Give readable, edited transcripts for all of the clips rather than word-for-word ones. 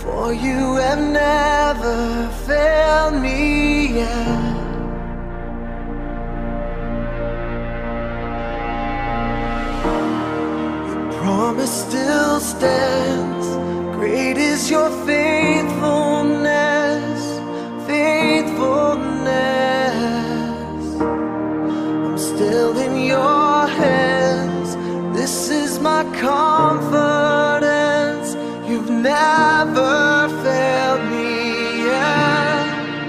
For you have never failed me yet. Your promise still stands. Great is your faithfulness, faithfulness. I'm still in your hands. This is my confidence. You've never failed me yet.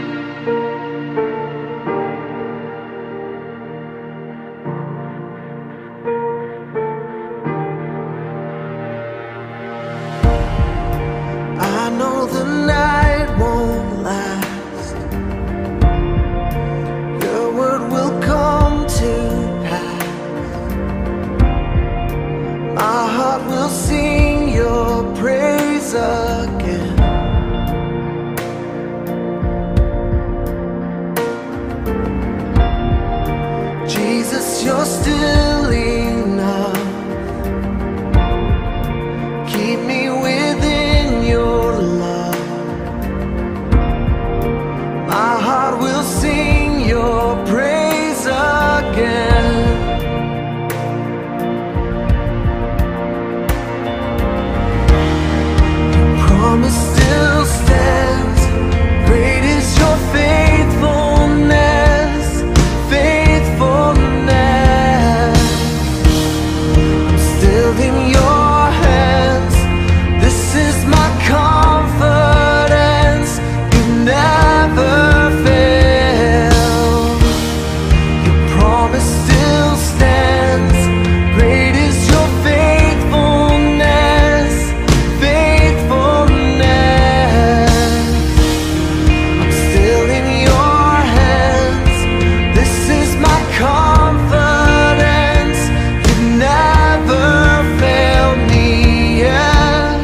I know the night won't last. Your word will come to pass. My heart will sing your praise again. Jesus, you're still enough. Keep me within your love. My heart will sing your praise again. Promise still stands. Great is your faithfulness, faithfulness. I'm still in your hands. This is my confidence. You never fail. Your promise still stands. Great is your faithfulness, faithfulness. I'm still in your hands. This is my confidence. You've never failed me yet.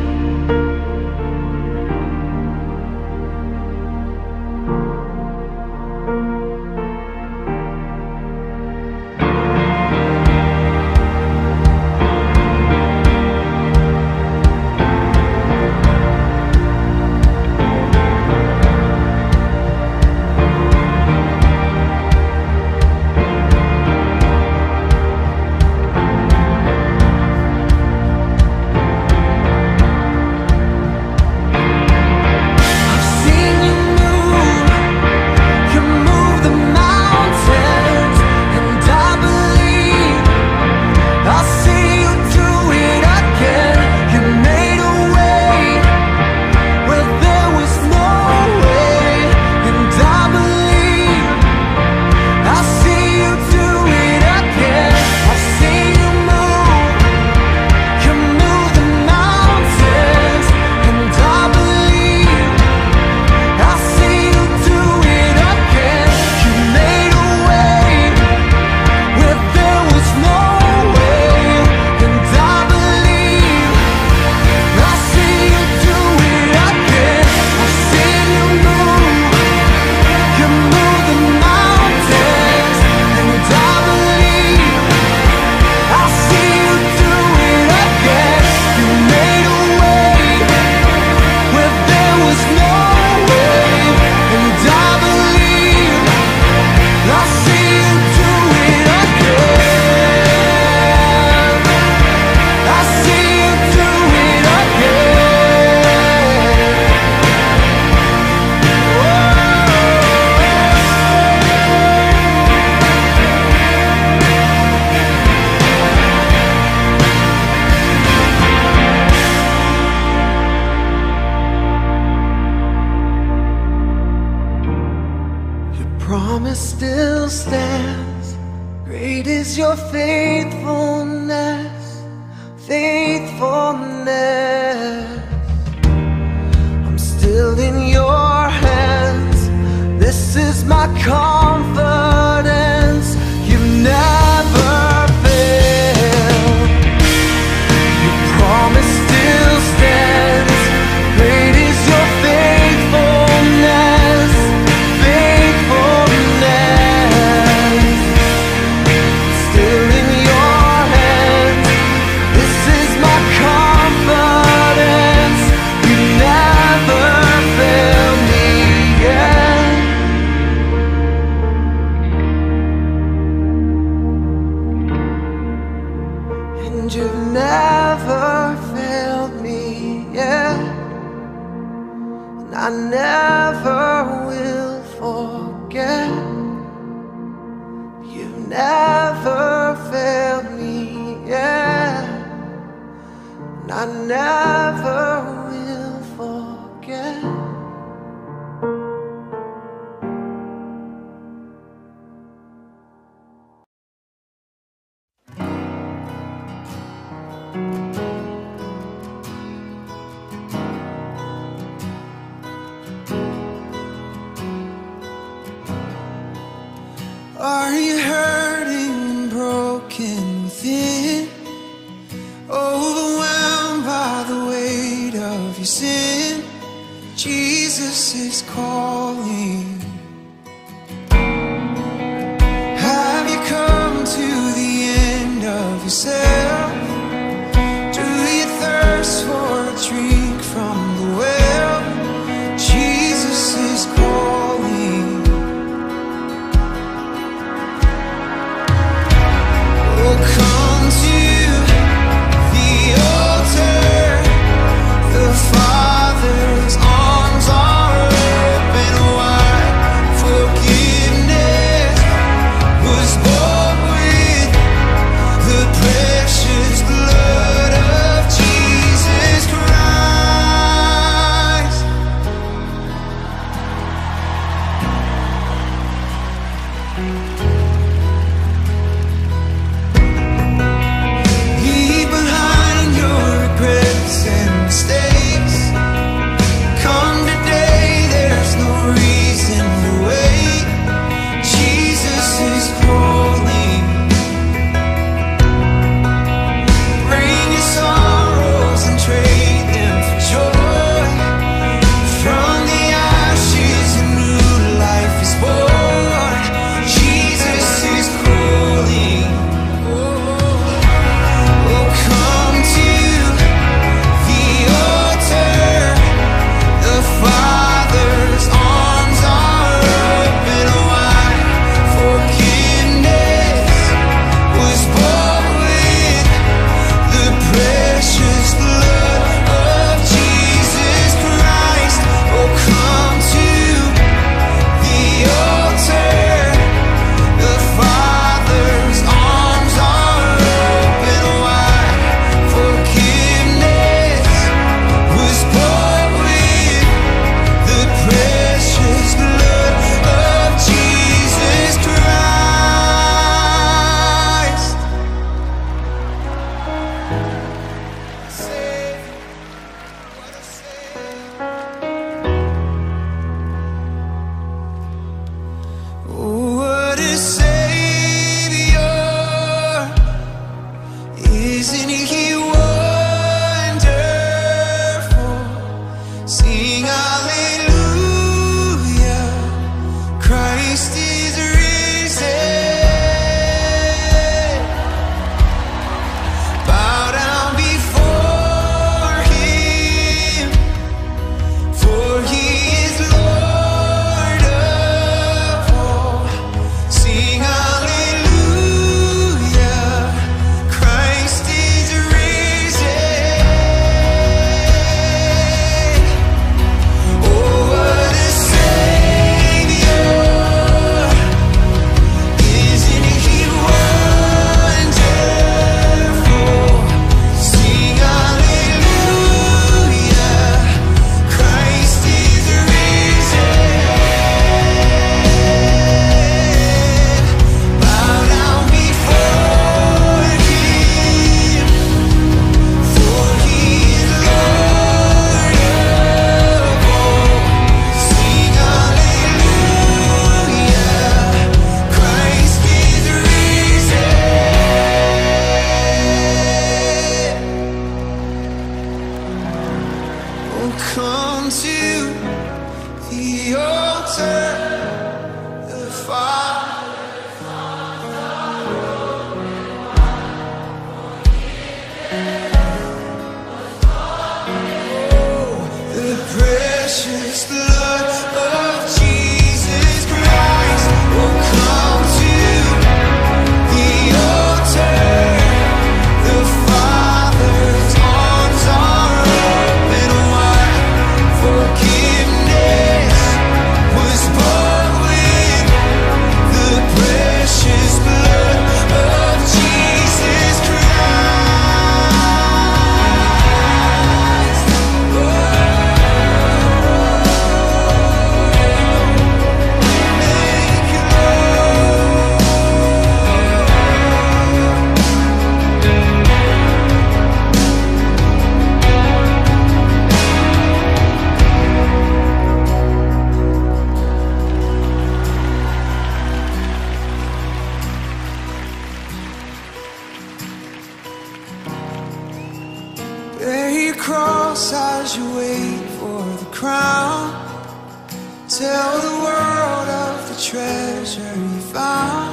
Promise still stands. Great is your faithfulness, faithfulness. I'm still in your hands. This is my confidence. You never fail. Your promise still stands. Great is your faithfulness, faithfulness. Still in your hands. This is my confidence. You never I never will forget. You've never failed me yet, and I never will forget. Are you hurting and broken within? Overwhelmed by the weight of your sin? Jesus is calling. Have you come to the end of yourself? Do you thirst for a drink from the well? Jesus is calling. Come to the altar. The Father's arms are open wide. Forgiveness was bought with the precious blood of Jesus Christ. Leave behind your regrets and mistakes. Come today, there's no reason to wait. Jesus is calling. Bring your sorrows and trade them for joy. From the ashes a new life is born. Jesus is calling. Oh, come to the altar. The Father's arms are open wide. Forgiveness was bought with the precious blood of Jesus Christ. Oh, come to the altar. The Father's arms are open wide. Forgiveness was bought with the precious blood of Jesus Christ. Oh, what a Savior. Isn't He wonderful? Sing hallelujah. Christ is risen. Bow down before Him, for He is Lord of all. Sing hallelujah. Christ is risen. Oh, what a Savior. Isn't He wonderful? Sing hallelujah. Christ is risen. Bow down before Him, for He is Lord of all. Sing hallelujah. Christ is risen. Oh, come to the altar. The Father. The precious blood of Jesus Christ. Oh, come to the altar. The Father's arms are open wide. Forgiveness your cross as you wait for the crown. Tell the world of the treasure you found.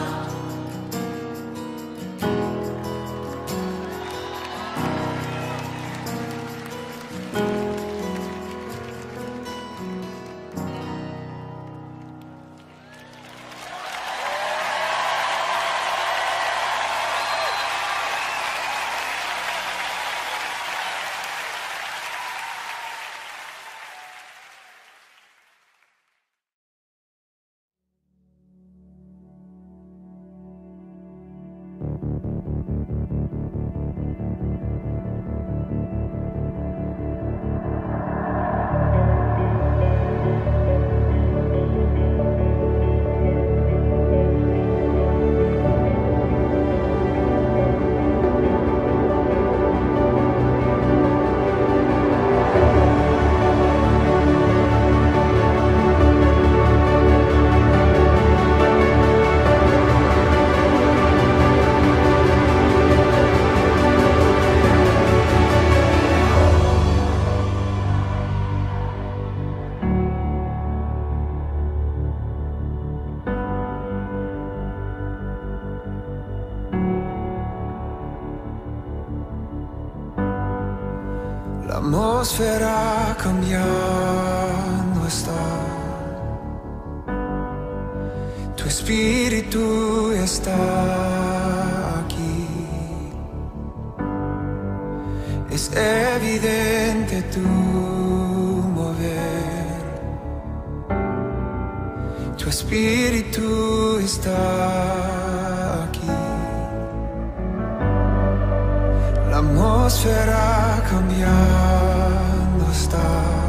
La atmósfera cambiando está. Tu espíritu está aquí. Es evidente tu mover. Tu espíritu está aquí. La atmósfera cambiando está.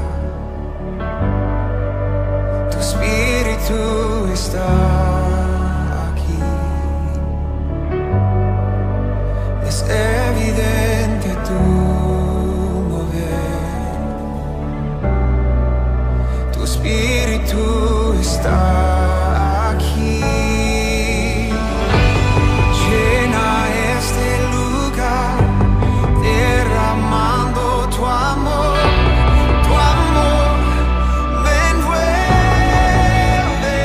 Tu espíritu está aquí. Es evidente tu mover. Tu espíritu está aquí. Llena este lugar, derramando tu amor, me envuelve.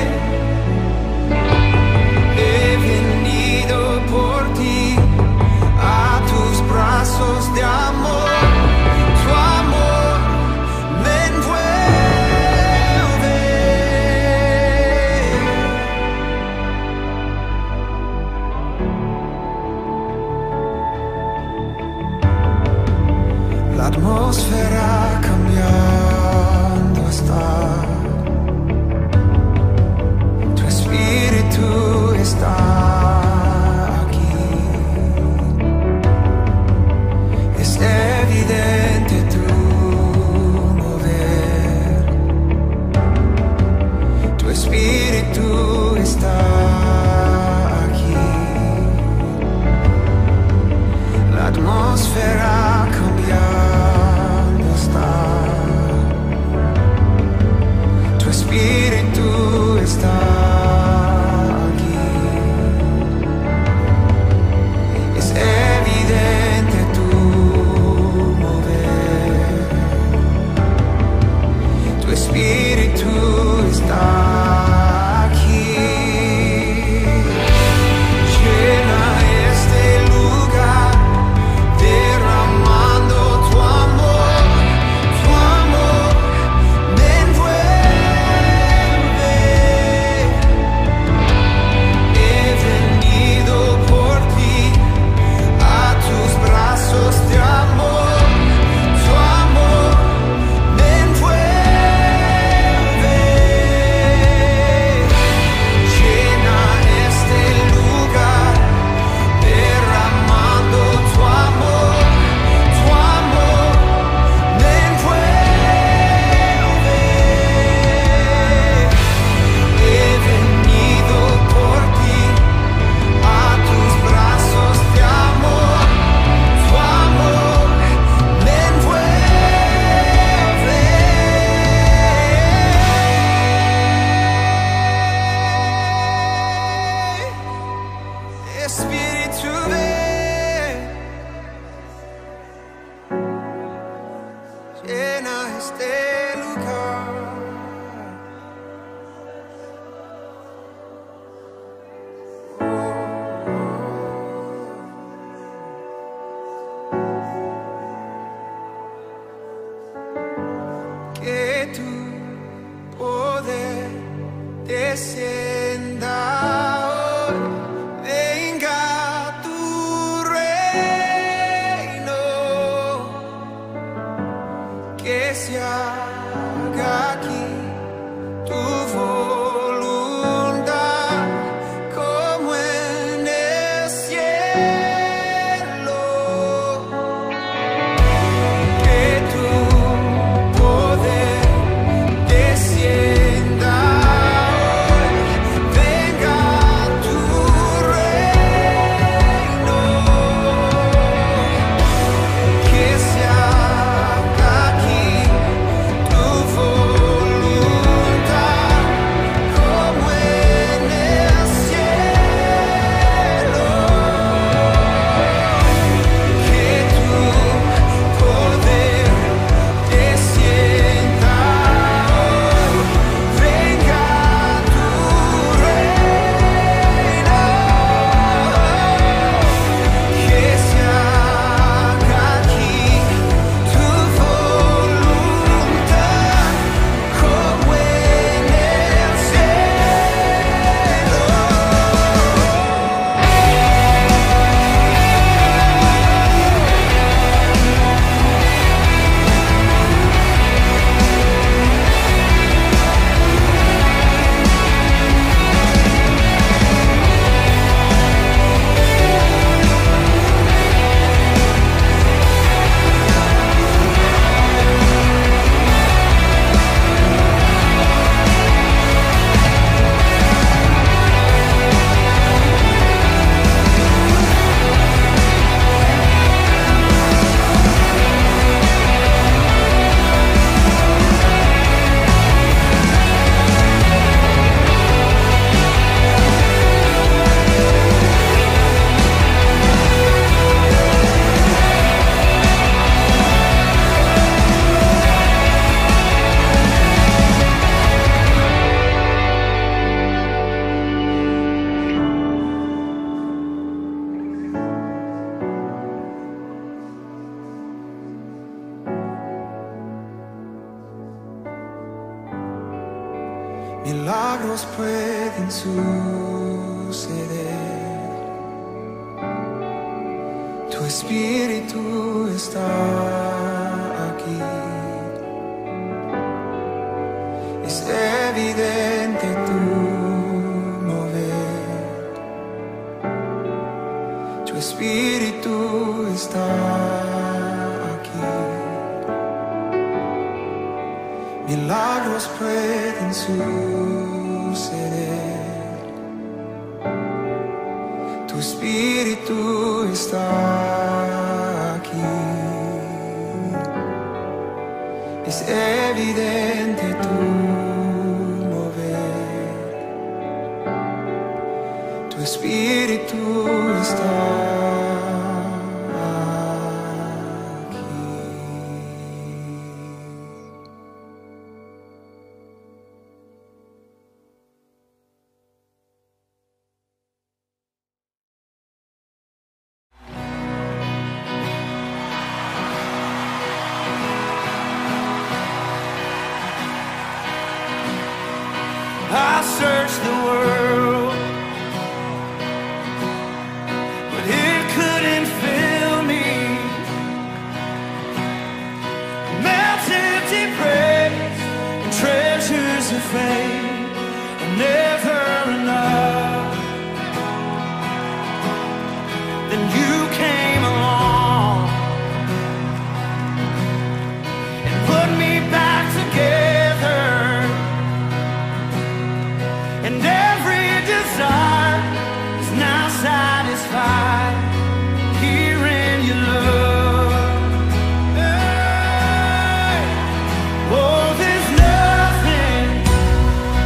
He venido por ti a tus brazos de amor, tu amor me envuelve. La atmósfera cambiando está. Tu espíritu está aquí. Es evidente tu mover. Tu espíritu está aquí. La atmósfera cambiando está. llena este lugar. Que tu poder descienda hoy, venga tu reino, que se haga aquí tu voluntad como en el cielo. Que tu poder descienda hoy, venga tu reino, que se haga aquí tu voluntad como en el cielo. Que tu poder descienda hoy, venga tu reino, que se haga aquí tu voluntad como en el cielo. Milagros pueden suceder. Tu espíritu está aquí. Es evidente tu mover. Tu espíritu está aquí. Milagros pueden suceder. Tu espíritu está aquí. Es evidente tu mover. Tu espíritu está aquí. I searched the world, but it couldn't fill me. Mountains of praise and treasures of fame are never enough. Then you came along and put me back together. And every desire is now satisfied here in your love. Hey. Oh, there's nothing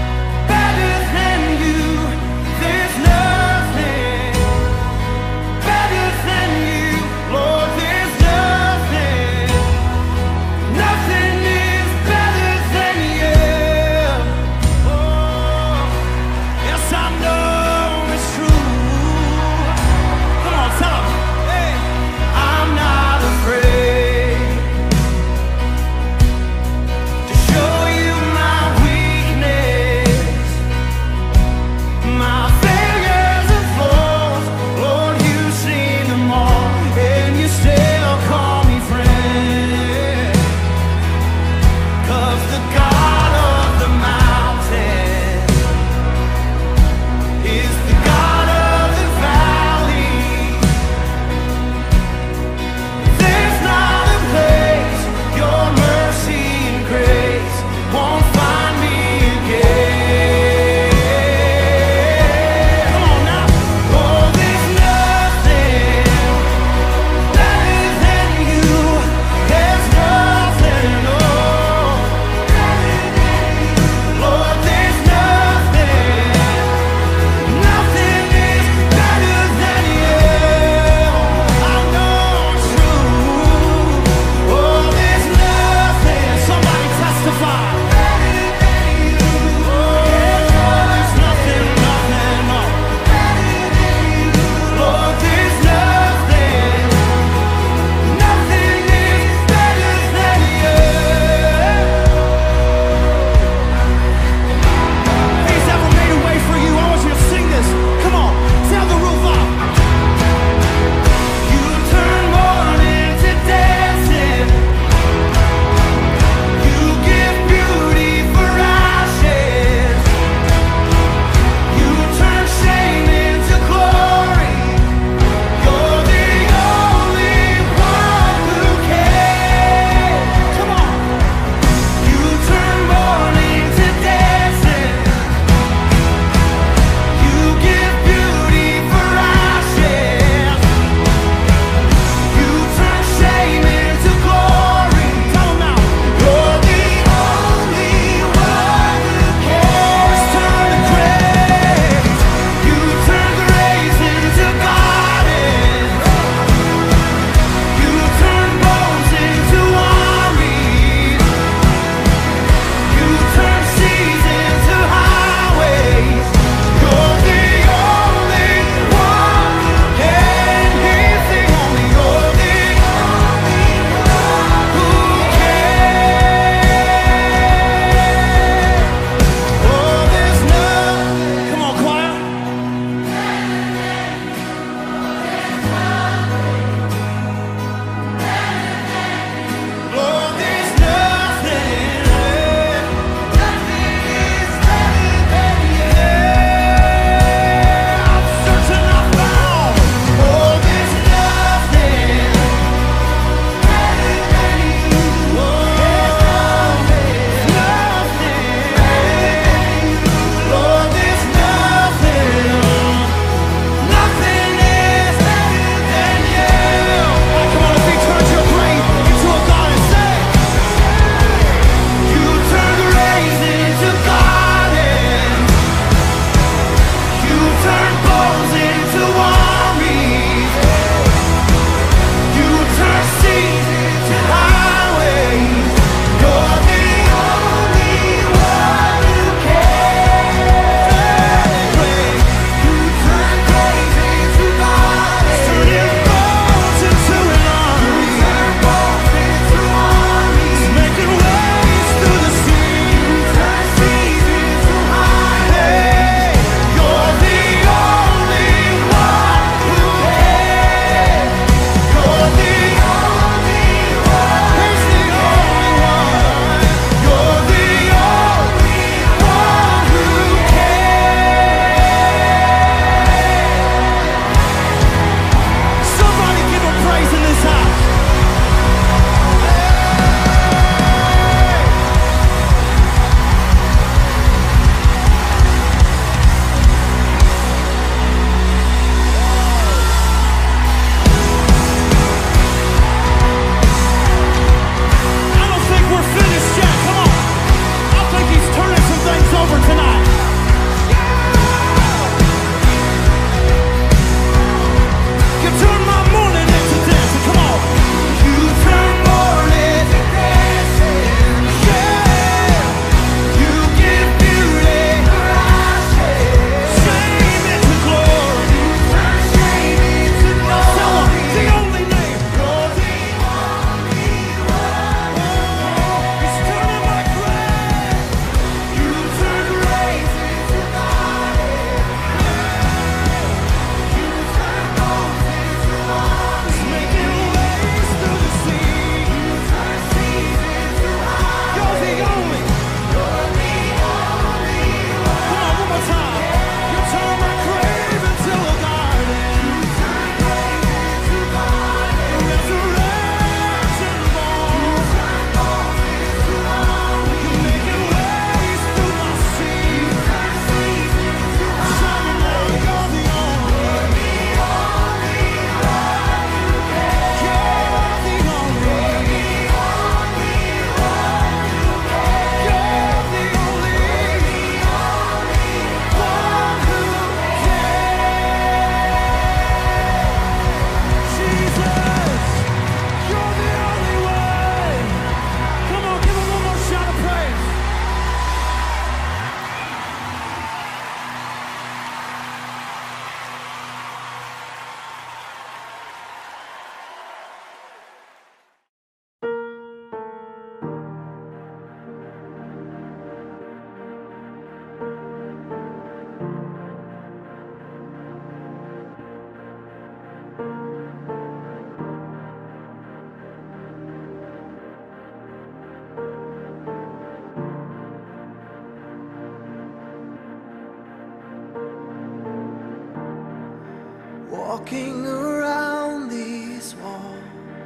Walking around these walls,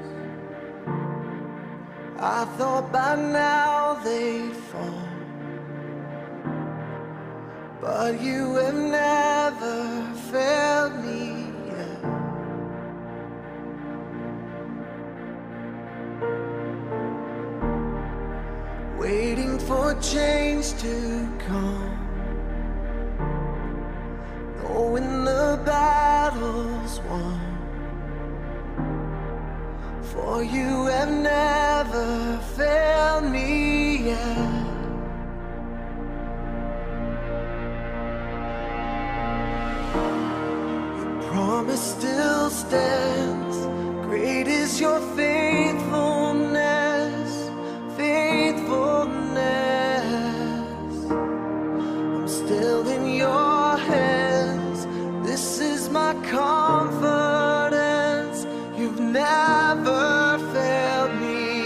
I thought by now they'd fall, but you have never failed me yet. Waiting for change to come, knowing the battle's won, for you have never failed me yet. Your promise still stands, great is your faithfulness, faithfulness. I'm still in your hands, this is my confidence. You've never failed me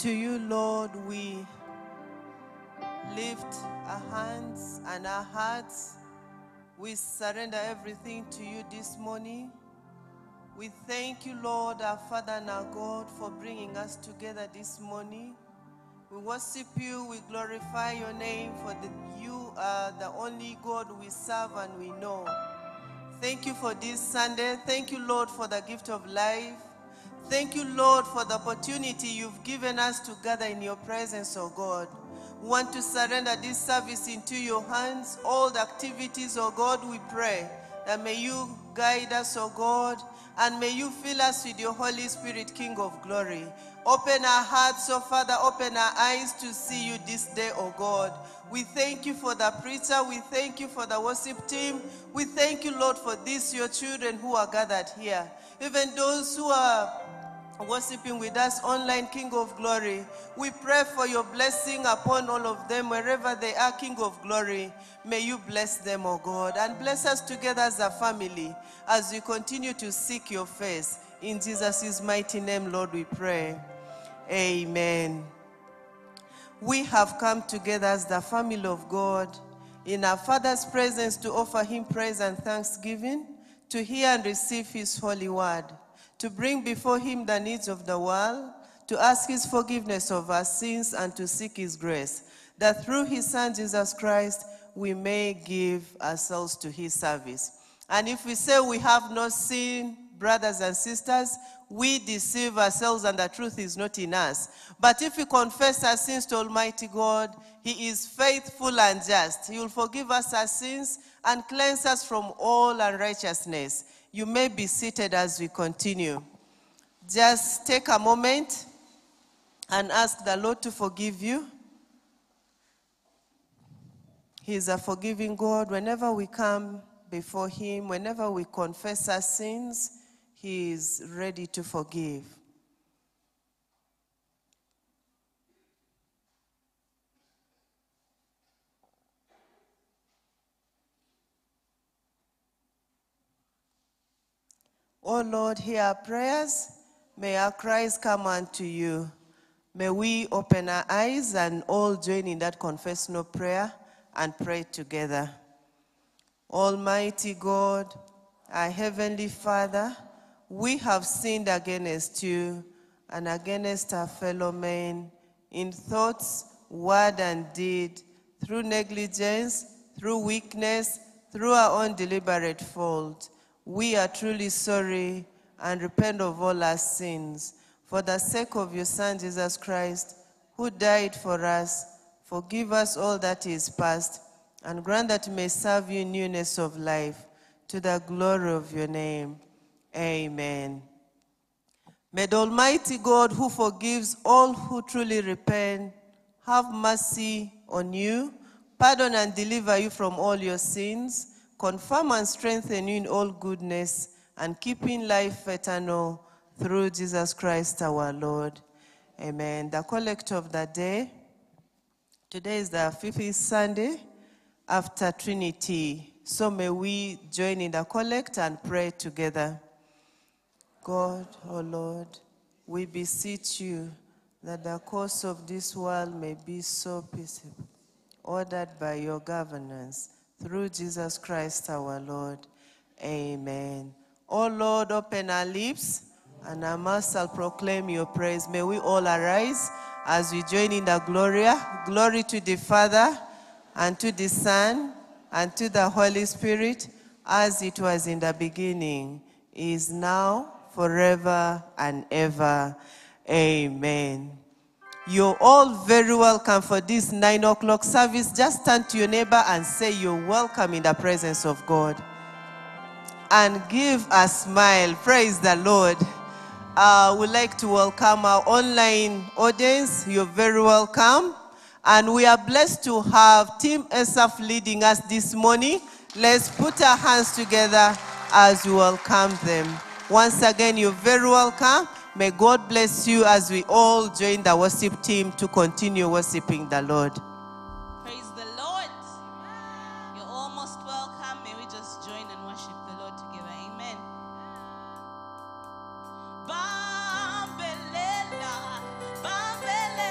To you, Lord, we lift our hands and our hearts. We surrender everything to you this morning. We thank you, Lord, our Father and our God, for bringing us together this morning. We worship you, we glorify your name, for you are the only God we serve and we know. Thank you for this Sunday. Thank you, Lord, for the gift of life. Thank you, Lord, for the opportunity you've given us to gather in your presence, oh God. We want to surrender this service into your hands. All the activities, oh God, we pray that may you guide us, oh God, and may you fill us with your Holy Spirit, King of glory. Open our hearts, oh Father, open our eyes to see you this day, oh God. We thank you for the preacher. We thank you for the worship team. We thank you, Lord, for these, your children who are gathered here. Even those who are worshiping with us online, King of glory. We pray for your blessing upon all of them wherever they are, King of glory. May you bless them, oh God, and bless us together as a family as we continue to seek your face. In Jesus' mighty name, Lord, we pray. Amen. We have come together as the family of God in our Father's presence to offer him praise and thanksgiving, to hear and receive his holy word, to bring before him the needs of the world, to ask his forgiveness of our sins, and to seek his grace, that through his Son, Jesus Christ, we may give ourselves to his service. And if we say we have no sin, brothers and sisters, we deceive ourselves and the truth is not in us. But if we confess our sins to Almighty God, he is faithful and just. He will forgive us our sins and cleanse us from all unrighteousness. You may be seated as we continue. Just take a moment and ask the Lord to forgive you. He is a forgiving God. Whenever we come before him, whenever we confess our sins, he is ready to forgive. O Lord, hear our prayers. May our cries come unto you. May we open our eyes and all join in that confessional prayer and pray together. Almighty God, our Heavenly Father, we have sinned against you and against our fellow men in thoughts, word, and deed, through negligence, through weakness, through our own deliberate fault. We are truly sorry and repent of all our sins. For the sake of your Son, Jesus Christ, who died for us, forgive us all that is past, and grant that we may serve you in newness of life, to the glory of your name. Amen. May the Almighty God, who forgives all who truly repent, have mercy on you, pardon and deliver you from all your sins, confirm and strengthen you in all goodness, and keep in life eternal through Jesus Christ our Lord. Amen. The collect of the day. Today is the 5th Sunday after Trinity. So may we join in the collect and pray together. God, O Lord, we beseech you that the course of this world may be so peaceable, ordered by your governance, through Jesus Christ our Lord. Amen. O Lord, open our lips, and our mouth shall proclaim your praise. May we all arise as we join in the Gloria. Glory to the Father, and to the Son, and to the Holy Spirit, as it was in the beginning, is now, forever and ever. Amen. You're all very welcome for this 9 o'clock service. Just turn to your neighbor and say you're welcome in the presence of God. And give a smile. Praise the Lord. We'd like to welcome our online audience. You're very welcome. And we are blessed to have Team ESAF leading us this morning. Let's put our hands together as we welcome them. Once again, you're very welcome. May God bless you as we all join the worship team to continue worshiping the Lord. Praise the Lord. You're almost welcome. May we just join and worship the Lord together. Amen. Bambelela, bambelela.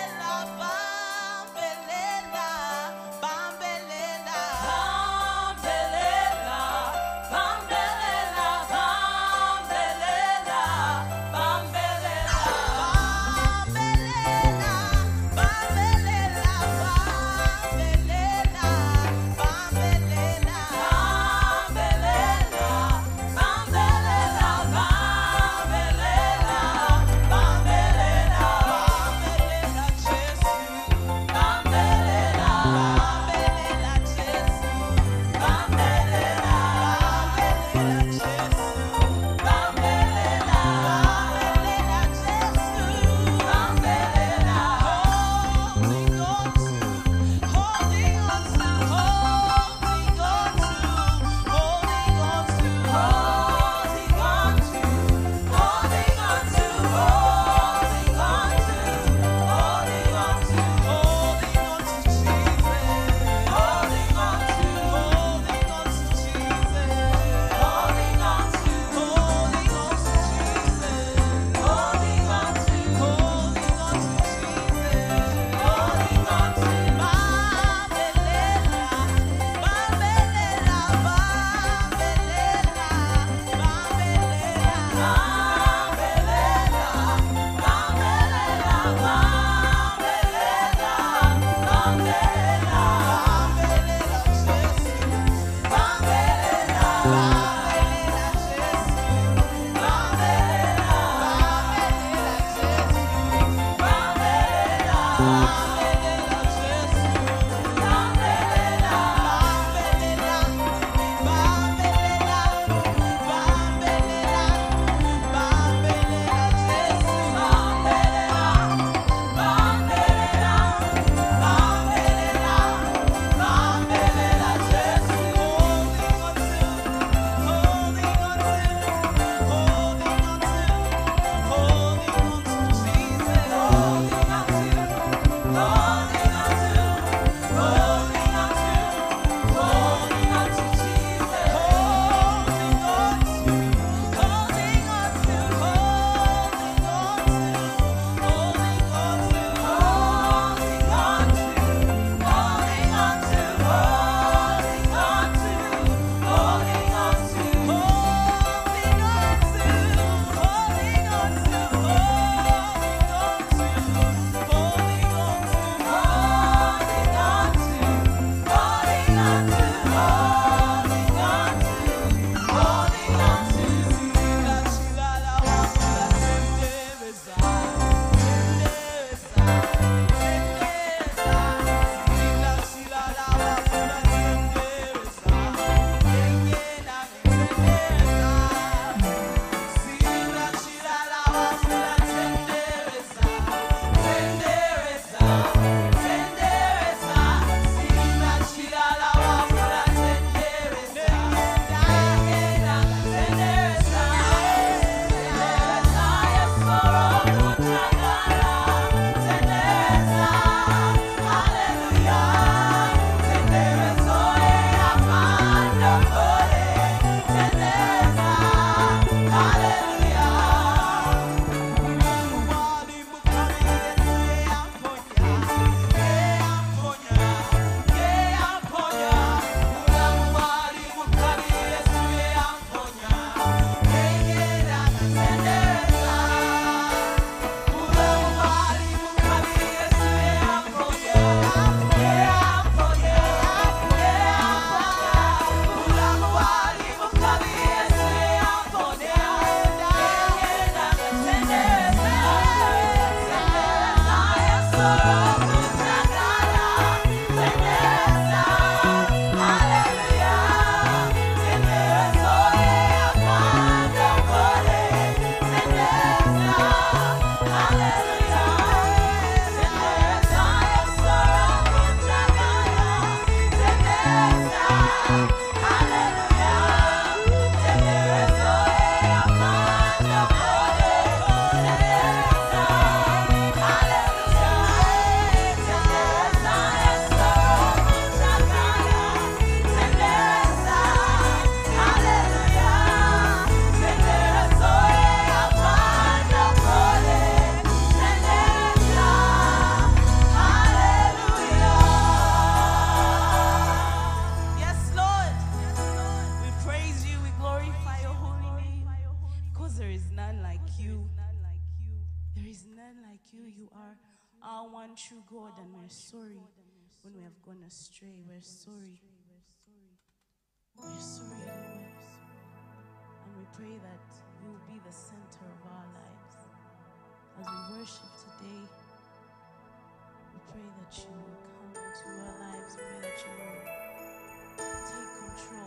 Lord, and we're sorry when we have gone astray. We're sorry. We're sorry, Lord. And we pray that you will be the center of our lives. As we worship today, we pray that you will come into our lives. We pray that you will take control.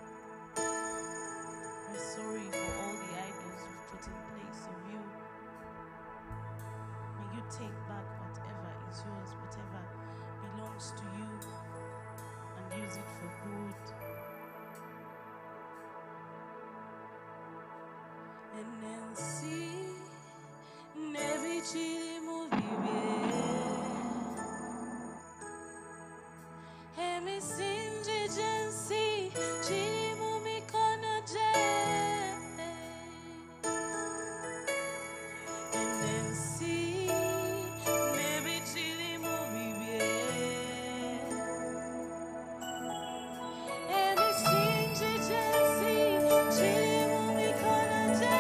We're sorry for all the idols we've put in place of you. May you take back whatever is yours, whatever belongs to you, and use it for good. And then see, never chili movie. Hemi sinji jensi, chili mumi kono je. And then see, never chili movie. Hemi sinji jensi, chili mumi kono je.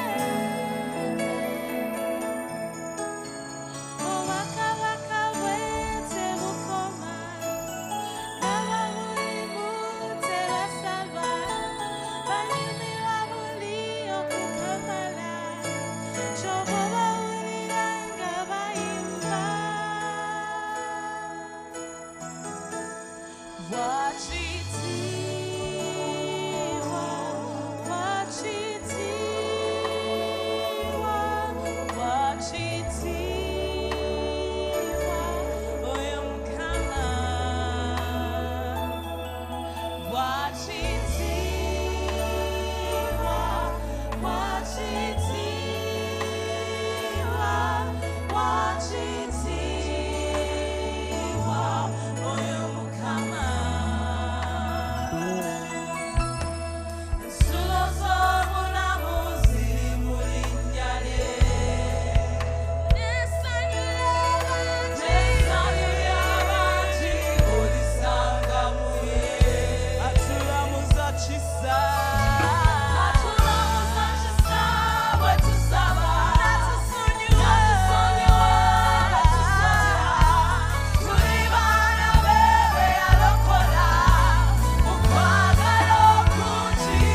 Oh, waka waka wete bukoma. Naba muli mute wasalwa. Balimi wabuli okukamala. Chobo bawuli langa bayimba. Wachitiwa, wachitiwa, wachitiwa, oyomkama. Wachitiwa, wachitiwa, wachitiwa, oyomkama. Sulo zobuna muzi mulinyale. Nesanyula banji olisanga muye. Atula muzachisa wetusaba. Natusonyiwa tuli bana bebe alokola mukwagala okungi.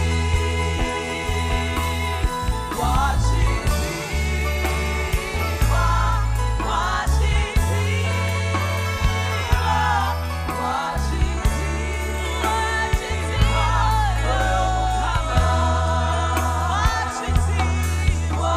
Wachitiwa, wachitiwa, wachitiwa, oyomukama. Wachitiwa,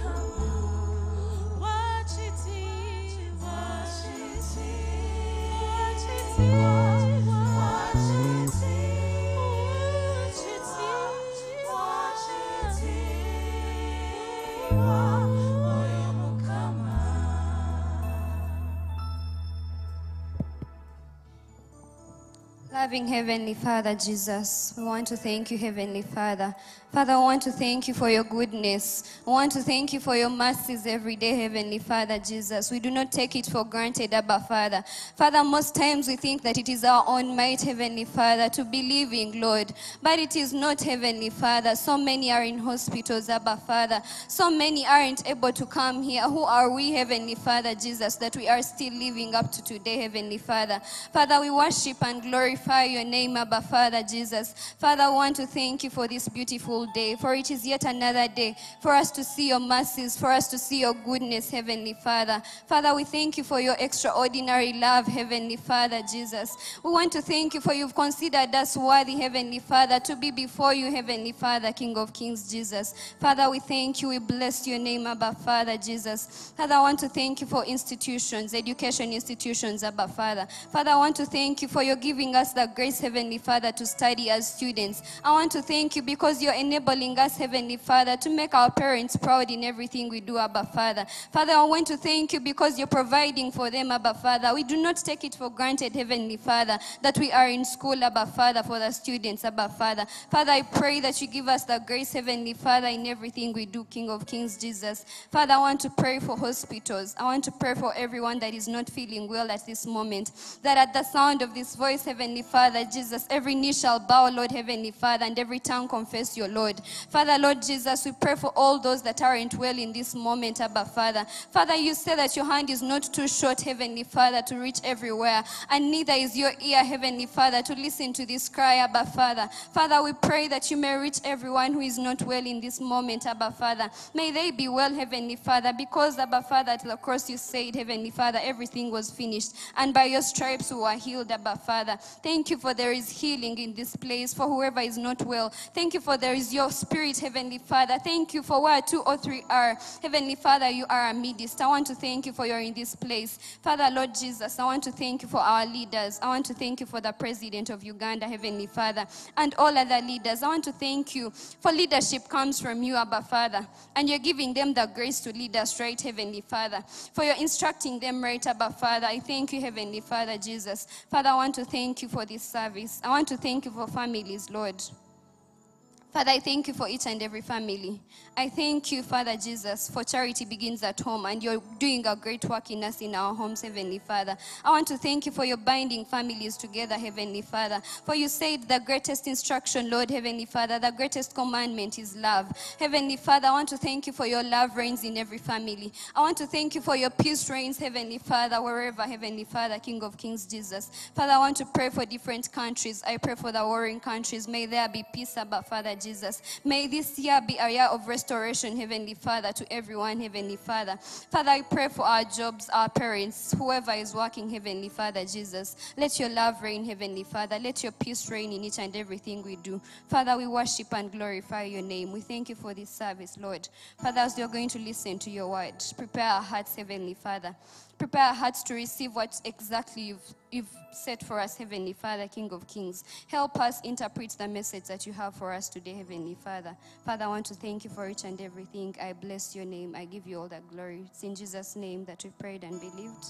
wachitiwa, Loving Heavenly Father, Jesus, we want to thank you, Heavenly Father. Father, I want to thank you for your goodness. I want to thank you for your mercies every day, Heavenly Father, Jesus. We do not take it for granted, Abba, Father. Father, most times we think that it is our own might, Heavenly Father, to be living, Lord. But it is not, Heavenly Father. So many are in hospitals, Abba, Father. So many aren't able to come here. Who are we, Heavenly Father, Jesus, that we are still living up to today, Heavenly Father? Father, we worship and glorify your name, Abba, Father, Jesus. Father, I want to thank you for this beautiful day, for it is yet another day for us to see your mercies, for us to see your goodness, Heavenly Father. Father, we thank you for your extraordinary love, Heavenly Father, Jesus. We want to thank you for you've considered us worthy, Heavenly Father, to be before you, Heavenly Father, King of Kings, Jesus. Father, we thank you. We bless your name, Abba, Father, Jesus. Father, I want to thank you for institutions, education institutions, Abba, Father. Father, I want to thank you for your giving us the grace, Heavenly Father, to study as students. I want to thank you because you're enabling us, Heavenly Father, to make our parents proud in everything we do, Abba, Father. Father, I want to thank you because you're providing for them, Abba, Father. We do not take it for granted, Heavenly Father, that we are in school, Abba, Father, for the students, Abba, Father. Father, I pray that you give us the grace, Heavenly Father, in everything we do, King of Kings, Jesus. Father, I want to pray for hospitals. I want to pray for everyone that is not feeling well at this moment, that at the sound of this voice, Heavenly Father, Jesus, every knee shall bow, Lord, Heavenly Father, and every tongue confess your Lord. Father, Lord Jesus, we pray for all those that aren't well in this moment, Abba, Father. Father, you say that your hand is not too short, Heavenly Father, to reach everywhere, and neither is your ear, Heavenly Father, to listen to this cry, Abba, Father. Father, we pray that you may reach everyone who is not well in this moment, Abba, Father. May they be well, Heavenly Father, because, Abba, Father, at the cross you said, Heavenly Father, everything was finished, and by your stripes we were healed, Abba, Father. Thank you for there is healing in this place for whoever is not well. Thank you for there is your spirit, Heavenly Father. Thank you for where 2 or 3 are, Heavenly Father, you are amidst. I want to thank you for you're in this place. Father, Lord Jesus, I want to thank you for our leaders. I want to thank you for the President of Uganda, Heavenly Father, and all other leaders. I want to thank you for leadership comes from you, Abba, Father, and you're giving them the grace to lead us right, Heavenly Father. For you're instructing them right, Abba, Father. I thank you, Heavenly Father, Jesus. Father, I want to thank you for this service. I want to thank you for families, Lord. Father, I thank you for each and every family. I thank you, Father Jesus, for charity begins at home, and you're doing a great work in us in our homes, Heavenly Father. I want to thank you for your binding families together, Heavenly Father. For you said the greatest instruction, Lord, Heavenly Father, the greatest commandment is love. Heavenly Father, I want to thank you for your love reigns in every family. I want to thank you for your peace reigns, Heavenly Father, wherever, Heavenly Father, King of Kings, Jesus. Father, I want to pray for different countries. I pray for the warring countries. May there be peace, Abba, Father, Jesus. May this year be a year of restoration, Heavenly Father, to everyone, Heavenly Father. Father, I pray for our jobs, our parents, whoever is working, Heavenly Father, Jesus. Let your love reign, Heavenly Father. Let your peace reign in each and everything we do. Father, we worship and glorify your name. We thank you for this service, Lord. Father, as we are going to listen to your word, prepare our hearts, Heavenly Father. Prepare our hearts to receive what exactly you've set for us, Heavenly Father, King of Kings. Help us interpret the message that you have for us today, Heavenly Father. Father, I want to thank you for each and everything. I bless your name. I give you all the glory. It's in Jesus' name that we prayed and believed.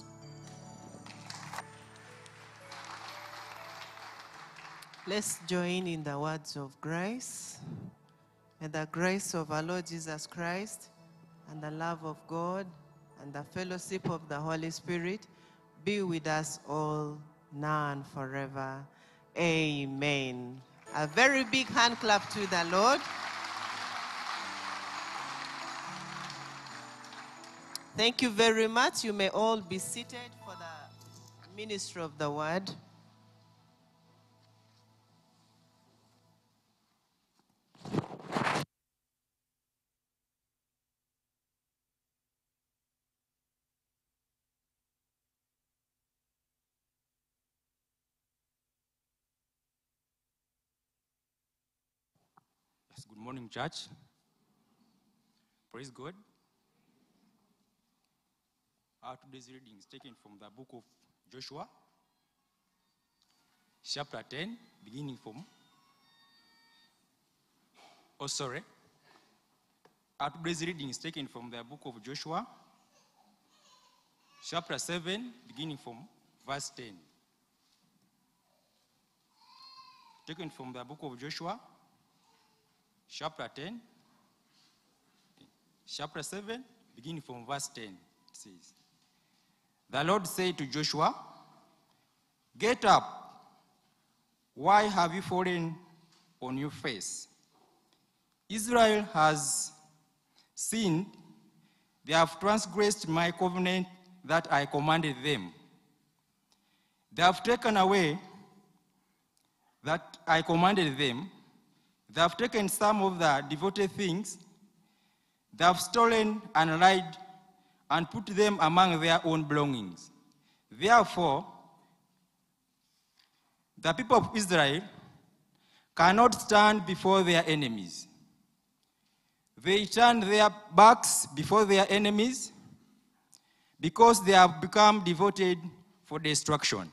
Let's join in the words of grace. May the grace of our Lord Jesus Christ and the love of God and the fellowship of the Holy Spirit be with us all now and forever. Amen. A very big hand clap to the Lord. Thank you very much. You may all be seated for the ministry of the word. Yes, good morning, church. Praise God. Our today's reading is taken from the book of Joshua, chapter 10, beginning from... Our today's reading is taken from the book of Joshua, chapter 7, beginning from verse 10. taken from the book of Joshua, chapter 10, chapter 7, beginning from verse 10. It says, "The Lord said to Joshua, 'Get up. Why have you fallen on your face? Israel has sinned. They have transgressed my covenant that I commanded them. They have taken away that I commanded them. They have taken some of the devoted things. They have stolen and lied and put them among their own belongings. Therefore, the people of Israel cannot stand before their enemies. They turn their backs before their enemies because they have become devoted for destruction.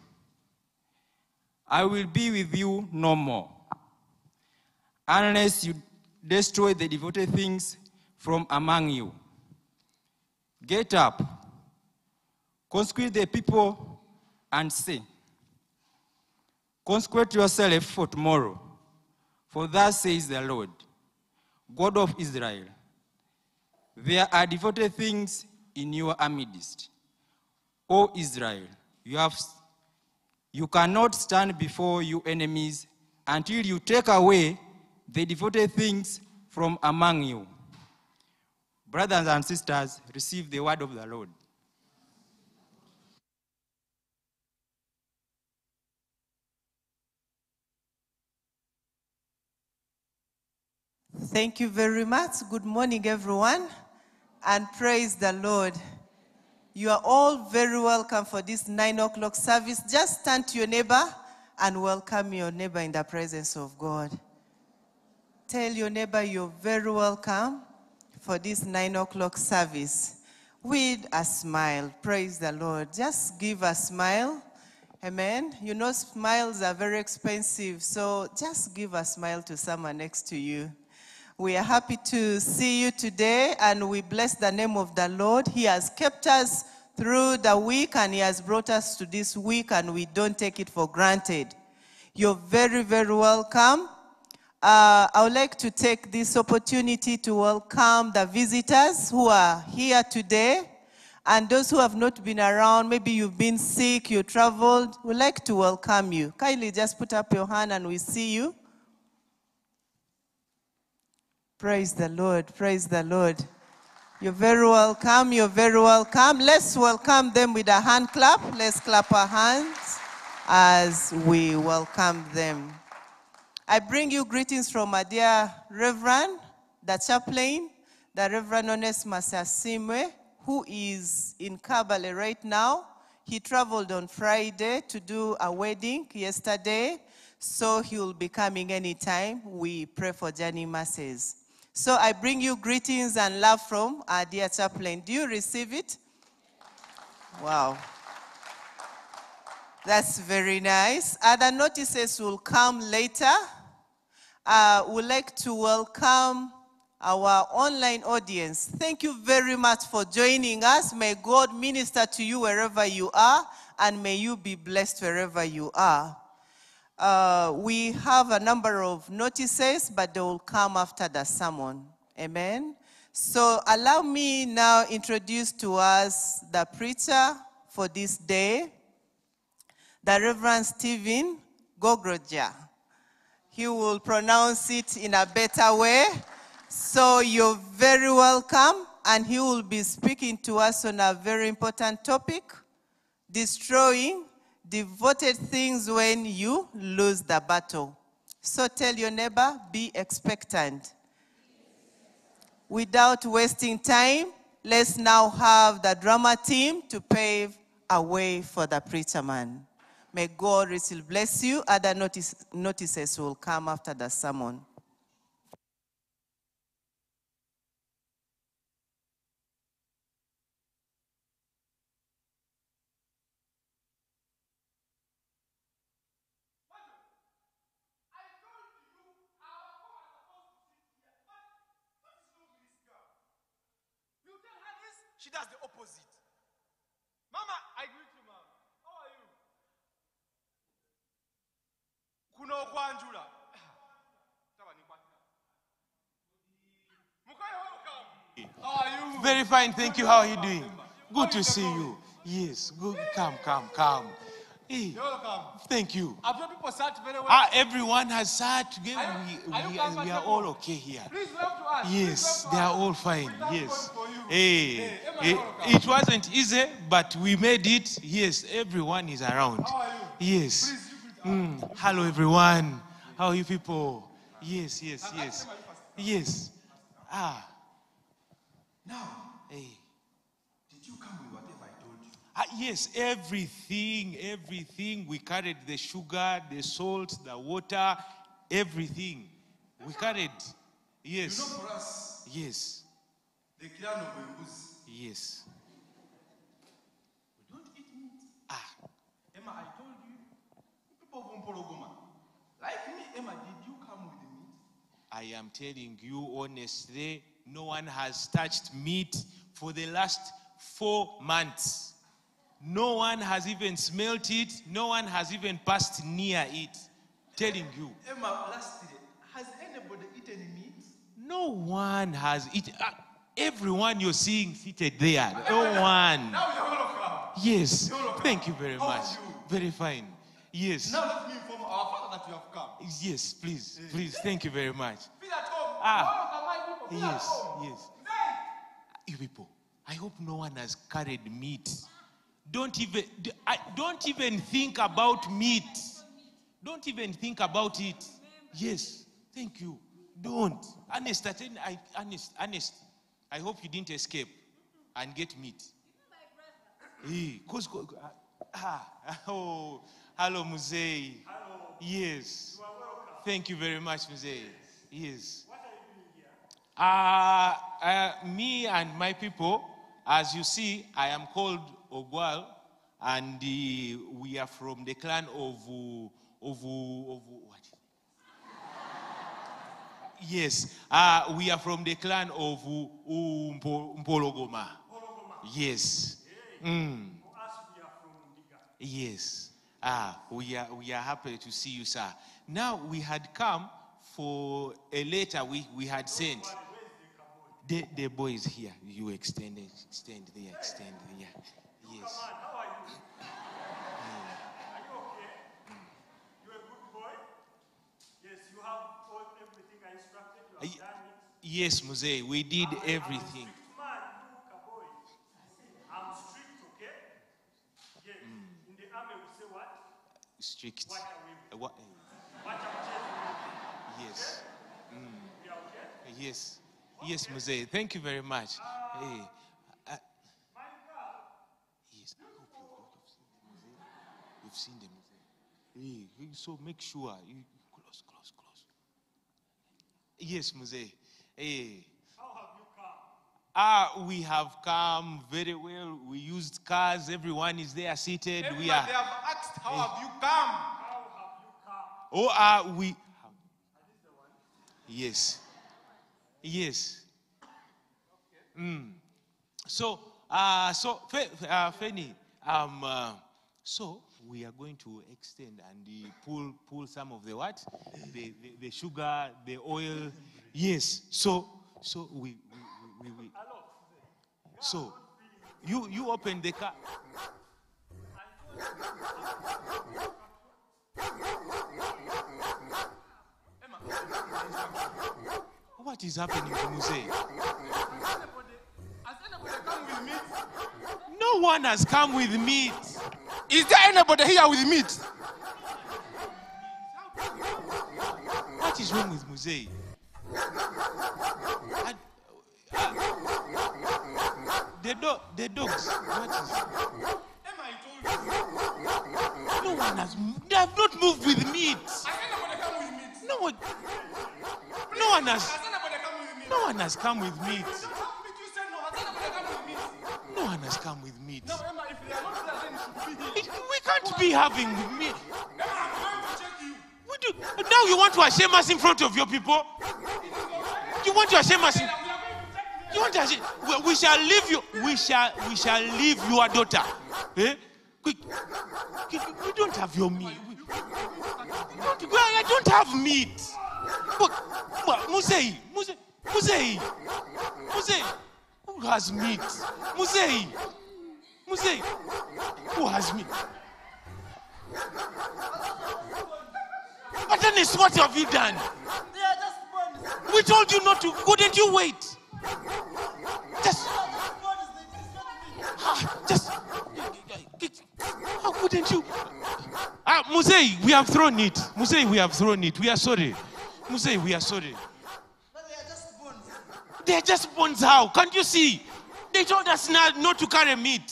I will be with you no more, unless you destroy the devoted things from among you. Get up, consecrate the people, and say, consecrate yourself for tomorrow, for thus says the Lord, God of Israel, there are devoted things in your midst. O Israel, you cannot stand before your enemies until you take away the devoted things from among you.'" Brothers and sisters, receive the word of the Lord. Thank you very much. Good morning, everyone, and praise the Lord. You are all very welcome for this 9 o'clock service. Just turn to your neighbor and welcome your neighbor in the presence of God. Tell your neighbor you're very welcome for this 9 o'clock service with a smile. Praise the Lord. Just give a smile. Amen. You know, smiles are very expensive, so just give a smile to someone next to you. We are happy to see you today, and we bless the name of the Lord. He has kept us through the week, and He has brought us to this week, and we don't take it for granted. You're very, very welcome. I would like to take this opportunity to welcome the visitors who are here today, and those who have not been around. Maybe you've been sick, you traveled. We'd like to welcome you. Kindly just put up your hand and we see you. Praise the Lord. Praise the Lord. You're very welcome. You're very welcome. Let's welcome them with a hand clap. Let's clap our hands as we welcome them. I bring you greetings from my dear Reverend, the chaplain, the Reverend Onesmus Asimwe, who is in Kabale right now. He traveled on Friday to do a wedding yesterday, so he will be coming anytime. We pray for journey masses. So I bring you greetings and love from our dear chaplain. Do you receive it? Wow. That's very nice. Other notices will come later. We'd like to welcome our online audience. Thank you very much for joining us. May God minister to you wherever you are, and may you be blessed wherever you are. We have a number of notices, but they will come after the sermon. Amen. So allow me now introduce to us the preacher for this day, the Reverend Stephen Gaukroger. He will pronounce it in a better way. So you're very welcome, and he will be speaking to us on a very important topic, destroying devoted things when you lose the battle. So tell your neighbor, be expectant. Without wasting time, let's now have the drama team to pave a way for the preacher man. May God richly bless you. Other notices will come after the sermon. She does the opposite. Mama, I greet you, Mama. How are you? Kuno kwanjula. Very fine, thank you. How are you doing? Good to see you. Yes, good. Come. Hey, thank you. Have your people sat very well? Everyone has sat together. We are all okay here. Please wave to us. Yes, they are all fine. Yes. God for you. Hey, it wasn't easy, but we made it. Yes, everyone is around. How are you? Yes. Please, you greet us. Hello, everyone. How are you people? Yes. Yes. Now, Hey. did you come with whatever I told you? Yes, everything. We carried the sugar, the salt, the water, everything. We carried. Yes. You know, for us, Yes. the clan of Wembuzi, Yes. we don't eat meat. Ah. Emma, I told you, people from Porogoma, like me, Emma, did you come with the meat? I am telling you honestly, no one has touched meat for the last 4 months. No one has even smelt it. No one has even passed near it. Telling you. Emma, lastly, has anybody eaten meat? No one has eaten. Everyone you're seeing seated there. No one. Now you're welcome. Yes. You're welcome. Thank you very How much. are you? Very fine. Yes. Now let me inform our father that you have come. Yes, please. Thank you very much. Feel at home. Ah. Welcome, my people. Feel at Yes. home. Yes. Hey. You people, I hope no one has carried meat. Don't even think about meat. Don't even think about it. Yes, thank you. Don't. Honest. I hope you didn't escape and get meat. Hey, oh, hello, Muzei. Hello. Yes. You are welcome. Thank you very much, Muzei. Yes. What are you doing here? Me and my people, as you see, I am called Ogwal, and we are from the clan of what? Yes, we are from the clan of Mpologoma. Yes. For us, we are from Ndiga. Yes. We are happy to see you, sir. Now we had come for a letter we had sent. The boy is here. You extend there. Yes. Come on, how are you? Are you okay? You're a good boy? Yes, you have everything I instructed. You have done it. Yes, Muzei, we did everything. I'm a strict man, you, Kaboy. I'm strict, okay? Yes. In the army, we say what? Strict. What are we? What? What are we? Yes. We are okay? Yes. Yes, Muzei. Thank you very much. Hey. My girl. Yes. I hope you've seen the Muzei. Hey, so make sure you close. Yes, Muzei. Hey. How have you come? We have come very well. We used cars. Everyone is there seated. Everybody, We are. they have asked, how have you come? How have you come? Oh, we. Yes. Yes. So, Fanny, so we are going to extend and pull some of the what? The sugar, the oil. Yes. So we. So, you open the car. What is happening to Muzei? Has anybody come with meat? No one has come with meat. Is there anybody here with meat? What is wrong with Muzei? The dogs. What is? Emma, I told you. No one has. They have not moved with meat. Has anybody come with meat? No one. No one has. Has anybody come with meat? No one has come with meat. You don't have meat, you said no. Has anybody come with meat? No one has come with meat. No, Emma, if they are not there, then you should be here. We can't be having meat. Emma, I'm going to check you. We do. Now you want to shame us in front of your people? You want to shame us? You want to shame? We shall leave you. We shall leave your daughter. Eh? We don't have your meat. I don't have meat. But Muzei. Who has meat? Musei. Musei. Who has meat? But Dennis, what have you done? They are just bones. We told you not to. Couldn't you wait? Just. Just. How couldn't you? Musei, we have thrown it. Musei, we have thrown it. We are sorry. Musei, we are sorry. But they are just bones. They are just bones. How? Can't you see? They told us not to carry meat.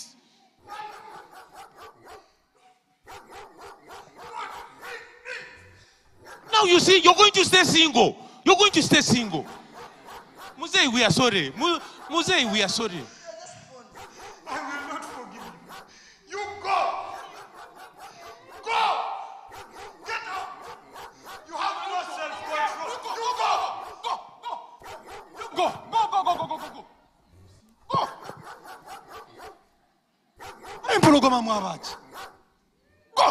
Now you see, you're going to stay single. You're going to stay single. Musei, we are sorry. Musei, we are sorry. I will not forgive you. You go. Go. Get out. You have no self-control. You go. Go, go, go, go, go, go, go, go. Go. Empologoma mwabachi. Go.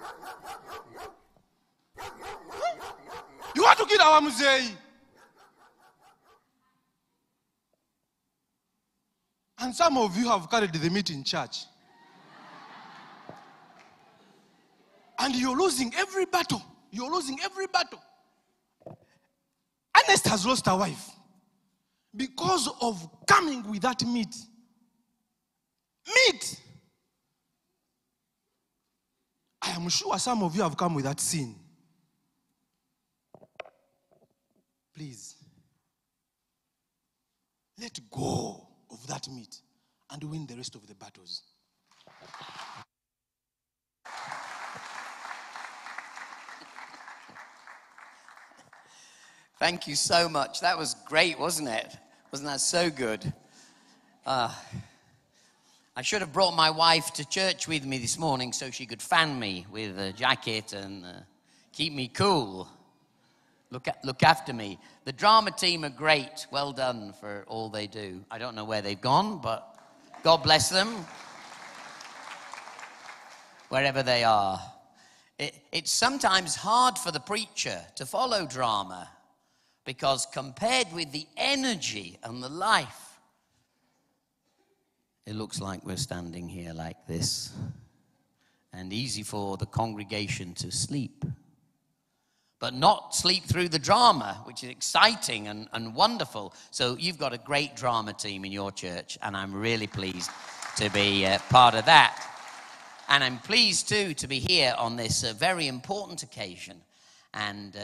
You want to kill our Musei? And some of you have carried the meat in church. And you're losing every battle. You're losing every battle. Ernest has lost a wife because of coming with that meat. Meat. I am sure some of you have come with that sin. Please, let go of that meat and win the rest of the battles. Thank you so much. That was great, wasn't it? Wasn't that so good? I should have brought my wife to church with me this morning so she could fan me with a jacket and keep me cool. Look after me. The drama team are great. Well done for all they do. I don't know where they've gone, but God bless them. Wherever they are. It's sometimes hard for the preacher to follow drama because compared with the energy and the life, it looks like we're standing here like this and easy for the congregation to sleep. But not sleep through the drama, which is exciting and wonderful. So you've got a great drama team in your church, and I'm really pleased to be part of that. And I'm pleased, too, to be here on this very important occasion. And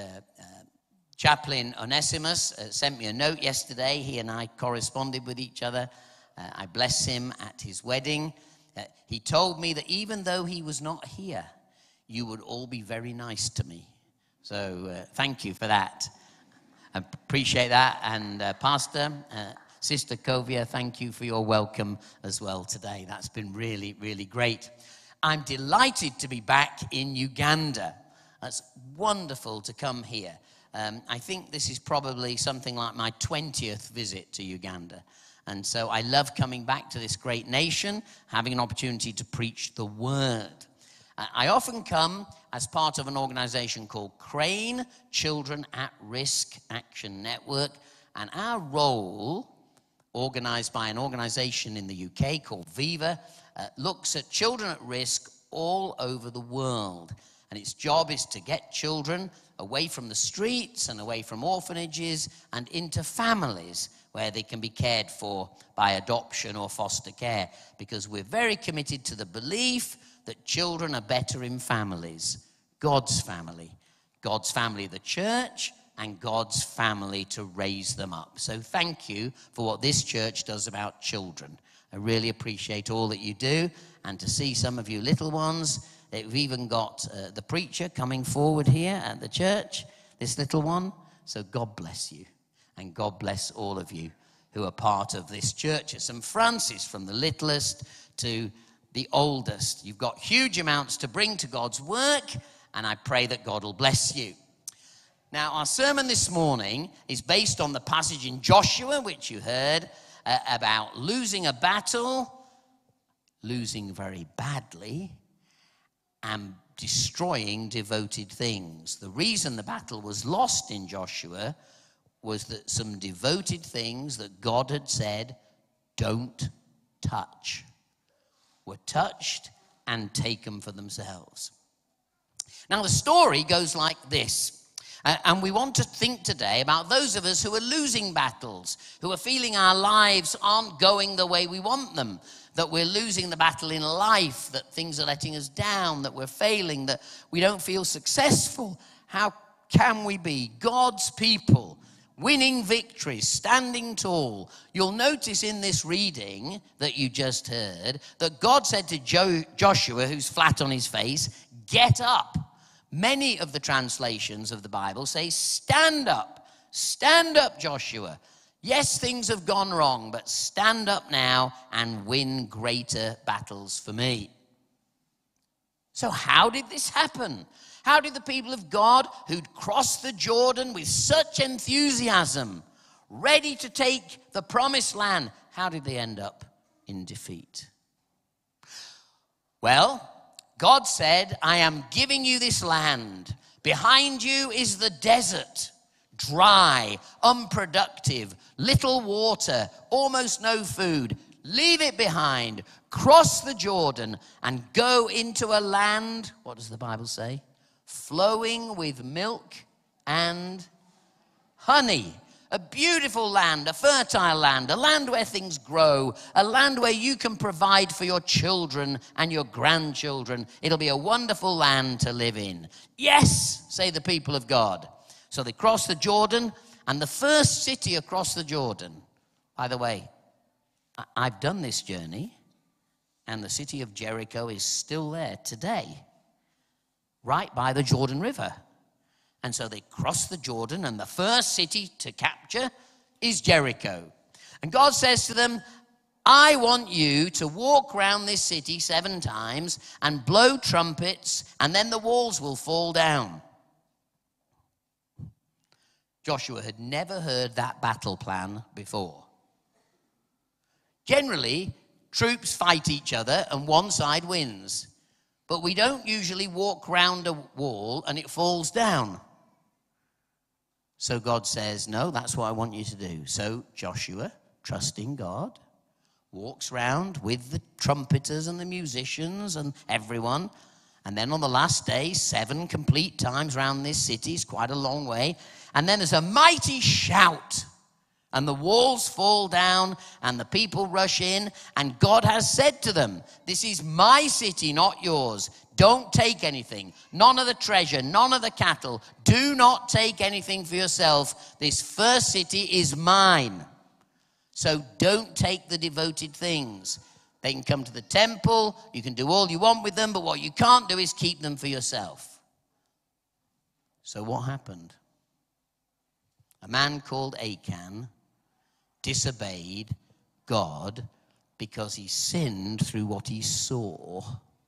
Chaplain Onesimus sent me a note yesterday. He and I corresponded with each other. I bless him at his wedding. He told me that even though he was not here, you would all be very nice to me. So thank you for that. I appreciate that. And Pastor, Sister Kovia, thank you for your welcome as well today. That's been really, really great. I'm delighted to be back in Uganda. It's wonderful to come here. I think this is probably something like my 20th visit to Uganda. And so I love coming back to this great nation, having an opportunity to preach the word. I often come as part of an organization called CRANE, Children at Risk Action Network. And our role, organized by an organization in the UK called Viva, looks at children at risk all over the world. And its job is to get children away from the streets and away from orphanages and into families where they can be cared for by adoption or foster care. Because we're very committed to the belief that children are better in families. God's family, the church, and God's family to raise them up. So thank you for what this church does about children. I really appreciate all that you do, and to see some of you little ones. We've even got the preacher coming forward here at the church, this little one. So God bless you, and God bless all of you who are part of this church at St. Francis, from the littlest to the oldest. You've got huge amounts to bring to God's work, and I pray that God will bless you. Now, our sermon this morning is based on the passage in Joshua, which you heard, about losing a battle, losing very badly, and destroying devoted things. The reason the battle was lost in Joshua was that some devoted things that God had said, don't touch, were touched and taken for themselves. Now, the story goes like this. And we want to think today about those of us who are losing battles, who are feeling our lives aren't going the way we want them, that we're losing the battle in life, that things are letting us down, that we're failing, that we don't feel successful. How can we be God's people, winning victories, standing tall? You'll notice in this reading that you just heard that God said to Joshua, who's flat on his face, get up. Many of the translations of the Bible say, stand up, Joshua. Yes, things have gone wrong, but stand up now and win greater battles for me. So how did this happen? How did the people of God who'd crossed the Jordan with such enthusiasm, ready to take the promised land, how did they end up in defeat? Well, God said, I am giving you this land. Behind you is the desert, dry, unproductive, little water, almost no food. Leave it behind, cross the Jordan, and go into a land, what does the Bible say? Flowing with milk and honey. A beautiful land, a fertile land, a land where things grow, a land where you can provide for your children and your grandchildren. It'll be a wonderful land to live in. Yes, say the people of God. So they cross the Jordan, and the first city across the Jordan, by the way, I've done this journey, and the city of Jericho is still there today, right by the Jordan River. And so they cross the Jordan, and the first city to capture is Jericho. And God says to them, I want you to walk around this city 7 times and blow trumpets, and then the walls will fall down. Joshua had never heard that battle plan before. Generally, troops fight each other and one side wins. But we don't usually walk round a wall and it falls down. So God says, no, that's what I want you to do. So Joshua, trusting God, walks round with the trumpeters and the musicians and everyone. And then on the last day, 7 complete times round this city. It's quite a long way. And then there's a mighty shout. And the walls fall down and the people rush in. And God has said to them, this is my city, not yours. Don't take anything. None of the treasure, none of the cattle. Do not take anything for yourself. This first city is mine. So don't take the devoted things. They can come to the temple. You can do all you want with them. But what you can't do is keep them for yourself. So what happened? A man called Achan disobeyed God because he sinned through what he saw.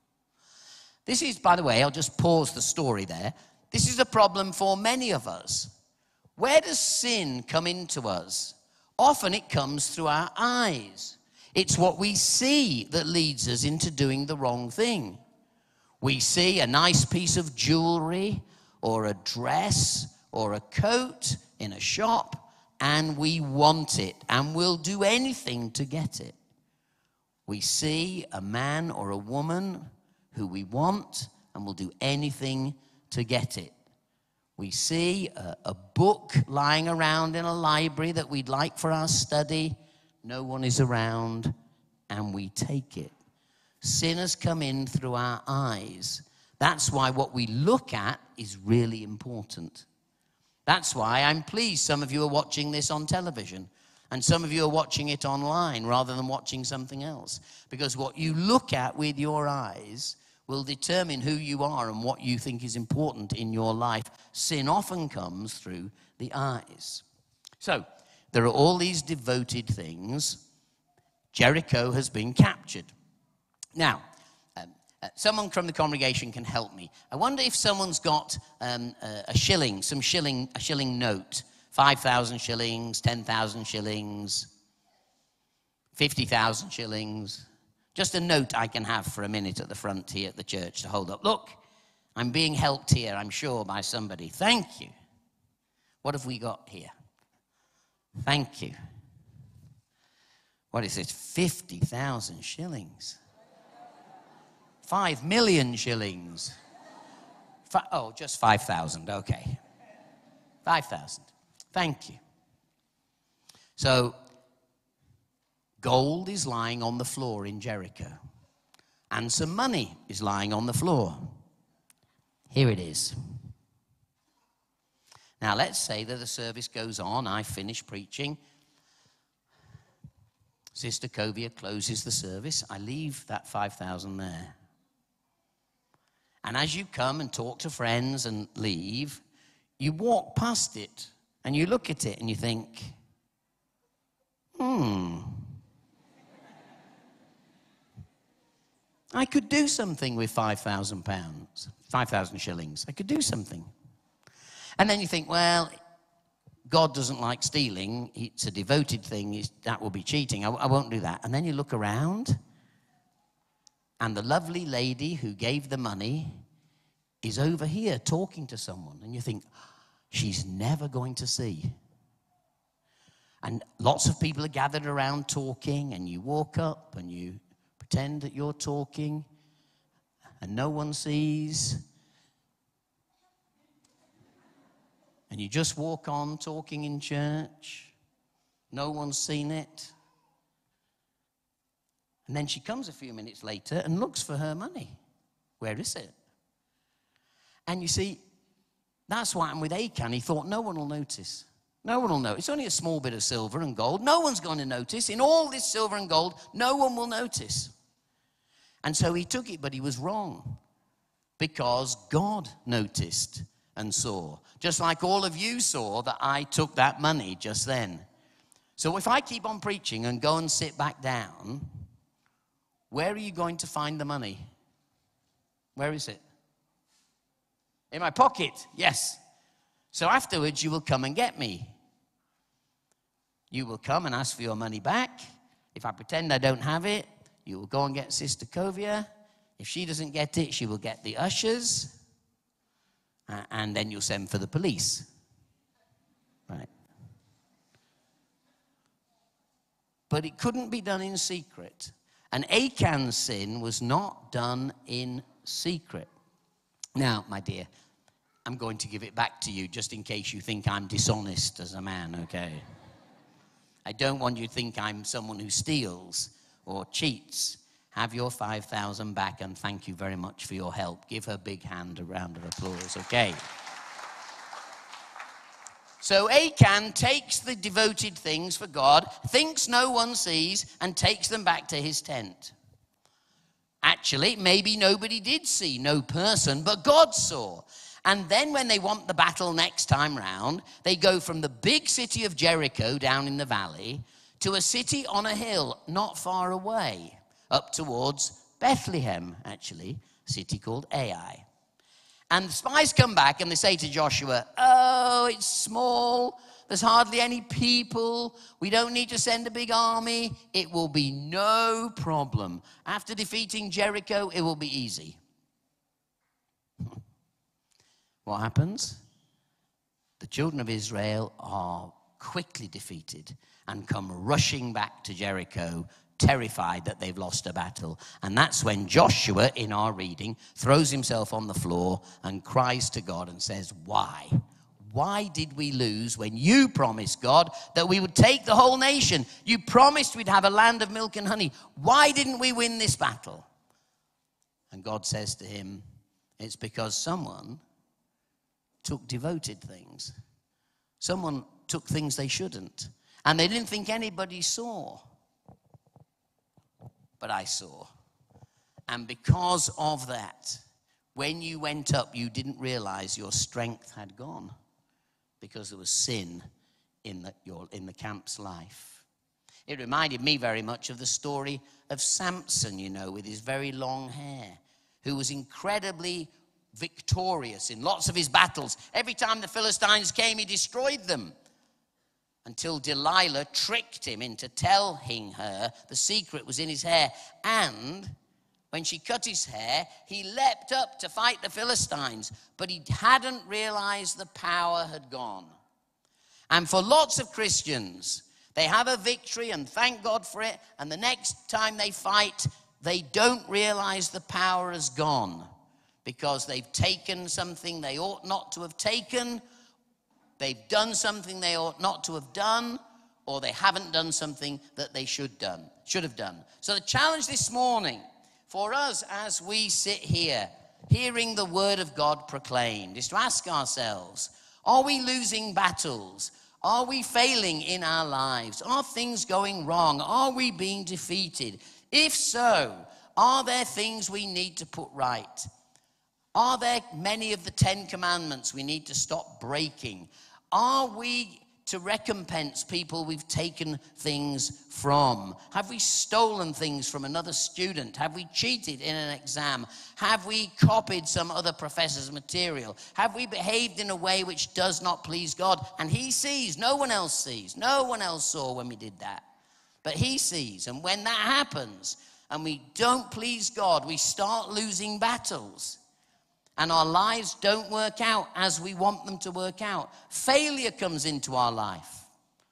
This is, by the way, I'll just pause the story there. This is a problem for many of us. Where does sin come into us? Often it comes through our eyes. It's what we see that leads us into doing the wrong thing. We see a nice piece of jewelry or a dress or a coat in a shop, and we want it, and we'll do anything to get it. We see a man or a woman who we want, and we'll do anything to get it. We see a book lying around in a library that we'd like for our study. No one is around, and we take it. Sin has come in through our eyes. That's why what we look at is really important. That's why I'm pleased some of you are watching this on television, and some of you are watching it online rather than watching something else. Because what you look at with your eyes will determine who you are and what you think is important in your life. Sin often comes through the eyes. So, there are all these devoted things. Jericho has been captured. Now, someone from the congregation can help me. I wonder if someone's got a shilling note. 5,000 shillings, 10,000 shillings, 50,000 shillings. Just a note I can have for a minute at the front here at the church to hold up. Look, I'm being helped here, I'm sure, by somebody. Thank you. What have we got here? Thank you. What is it? 50,000 shillings. 5 million shillings. Just 5,000. Okay. 5,000. Thank you. So, gold is lying on the floor in Jericho. And some money is lying on the floor. Here it is. Now, let's say that the service goes on. I finish preaching. Sister Kovia closes the service. I leave that 5,000 there. And as you come and talk to friends and leave, you walk past it and you look at it and you think, I could do something with £5,000, 5,000 shillings. I could do something. And then you think, well, God doesn't like stealing. It's a devoted thing. That will be cheating. I won't do that. And then you look around, and the lovely lady who gave the money is over here talking to someone. And you think, she's never going to see. And lots of people are gathered around talking, and you walk up and you pretend that you're talking, and no one sees. And you just walk on talking in church. No one's seen it. And then she comes a few minutes later and looks for her money. Where is it? And you see, that's what happened with Achan. He thought, no one will notice. No one will know. It's only a small bit of silver and gold. No one's going to notice. In all this silver and gold, no one will notice. And so he took it, but he was wrong. Because God noticed and saw. Just like all of you saw that I took that money just then. So if I keep on preaching and go and sit back down, where are you going to find the money? Where is it? In my pocket, yes. So afterwards, you will come and get me. You will come and ask for your money back. If I pretend I don't have it, you will go and get Sister Kovia. If she doesn't get it, she will get the ushers. And then you'll send for the police. Right. But it couldn't be done in secret. And Achan's sin was not done in secret. Now, my dear, I'm going to give it back to you just in case you think I'm dishonest as a man, okay? I don't want you to think I'm someone who steals or cheats. Have your 5,000 back, and thank you very much for your help. Give her a big hand, a round of applause, okay? So Achan takes the devoted things for God, thinks no one sees, and takes them back to his tent. Actually, maybe nobody did see, no person, but God saw. And then when they want the battle next time round, they go from the big city of Jericho down in the valley to a city on a hill not far away, up towards Bethlehem, actually, a city called Ai. And the spies come back and they say to Joshua, oh, it's small, there's hardly any people, we don't need to send a big army, it will be no problem. After defeating Jericho, it will be easy. What happens? The children of Israel are quickly defeated and come rushing back to Jericho, terrified that they've lost a battle. And that's when Joshua, in our reading, throws himself on the floor and cries to God and says, why? Why did we lose when you promised, God, that we would take the whole nation? You promised we'd have a land of milk and honey. Why didn't we win this battle? And God says to him, it's because someone took devoted things. Someone took things they shouldn't. And they didn't think anybody saw. But I saw. And because of that, when you went up, you didn't realize your strength had gone. Because there was sin in the camp's life. It reminded me very much of the story of Samson, you know, with his very long hair, who was incredibly victorious in lots of his battles. Every time the Philistines came, he destroyed them. Until Delilah tricked him into telling her the secret was in his hair. And when she cut his hair, he leapt up to fight the Philistines. But he hadn't realized the power had gone. And for lots of Christians, They have a victory and thank God for it, and the next time they fight, they don't realize the power has gone because they've taken something they ought not to have taken, they've done something they ought not to have done, or they haven't done something that they should have done. So the challenge this morning for us as we sit here, hearing the word of God proclaimed, is to ask ourselves, are we losing battles? Are we failing in our lives? Are things going wrong? Are we being defeated? If so, are there things we need to put right? Are there many of the 10 commandments we need to stop breaking? Are we to recompense people we've taken things from? Have we stolen things from another student? Have we cheated in an exam? Have we copied some other professor's material? Have we behaved in a way which does not please God? And he sees, no one else sees. No one else saw when we did that. But he sees. And when that happens and we don't please God, we start losing battles. And our lives don't work out as we want them to work out. Failure comes into our life.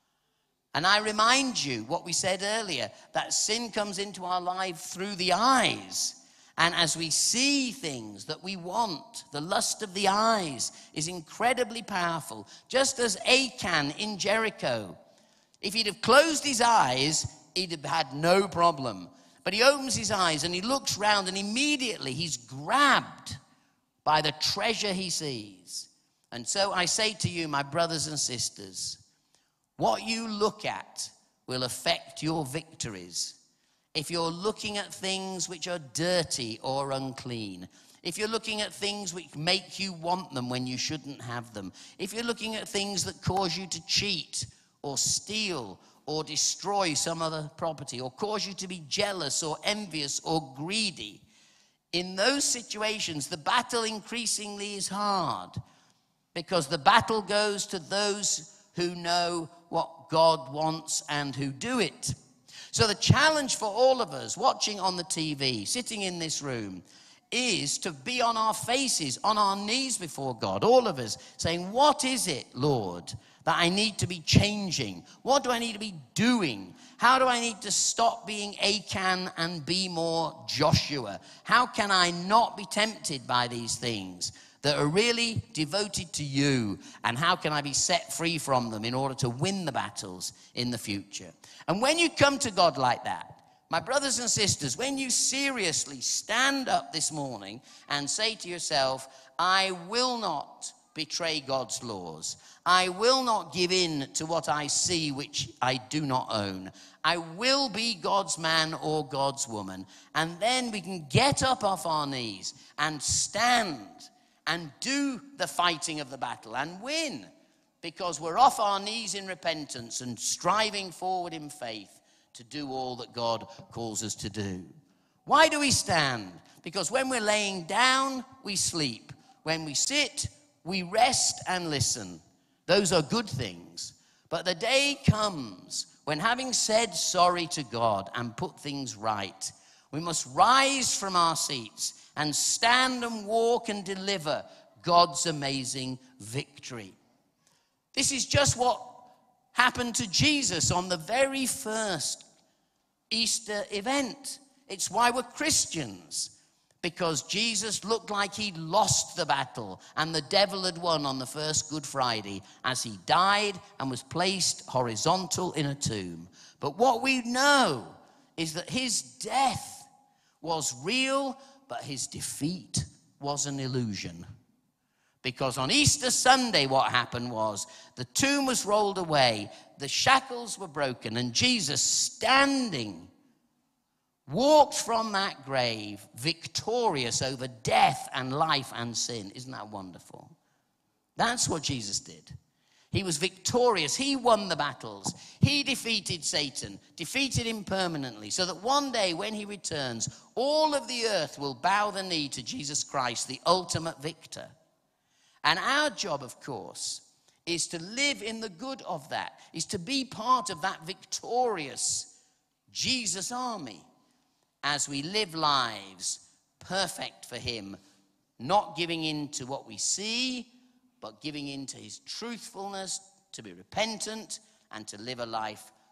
And I remind you what we said earlier, that sin comes into our life through the eyes. And as we see things that we want, the lust of the eyes is incredibly powerful. Just as Achan in Jericho, if he'd have closed his eyes, he'd have had no problem. But he opens his eyes and he looks round and immediately he's grabbed by the treasure he sees. And so I say to you, my brothers and sisters, what you look at will affect your victories. If you're looking at things which are dirty or unclean, if you're looking at things which make you want them when you shouldn't have them, if you're looking at things that cause you to cheat or steal or destroy some other property or cause you to be jealous or envious or greedy, in those situations, the battle increasingly is hard because the battle goes to those who know what God wants and who do it. So the challenge for all of us watching on the TV, sitting in this room, is to be on our faces, on our knees before God, all of us, saying, what is it, Lord, that I need to be changing? What do I need to be doing? How do I need to stop being Achan and be more Joshua? How can I not be tempted by these things that are really devoted to you? And how can I be set free from them in order to win the battles in the future? And when you come to God like that, my brothers and sisters, when you seriously stand up this morning and say to yourself, I will not betray God's laws. I will not give in to what I see which I do not own. I will be God's man or God's woman. And then we can get up off our knees and stand and do the fighting of the battle and win, because we're off our knees in repentance and striving forward in faith to do all that God calls us to do. Why do we stand? Because when we're laying down, we sleep. When we sit, we rest and listen. Those are good things. But the day comes when, having said sorry to God and put things right, we must rise from our seats and stand and walk and deliver God's amazing victory. This is just what happened to Jesus on the very first Easter event. It's why we're Christians, because Jesus looked like he'd lost the battle and the devil had won on the first Good Friday as he died and was placed horizontal in a tomb. But what we know is that his death was real, but his defeat was an illusion. Because on Easter Sunday, what happened was the tomb was rolled away, the shackles were broken, and Jesus, standing, walked from that grave victorious over death and life and sin. Isn't that wonderful? That's what Jesus did. He was victorious. He won the battles. He defeated Satan, defeated him permanently, so that one day when he returns, all of the earth will bow the knee to Jesus Christ, the ultimate victor. And our job, of course, is to live in the good of that, is to be part of that victorious Jesus army as we live lives perfect for him, not giving in to what we see, but giving in to his truthfulness, to be repentant, and to live a life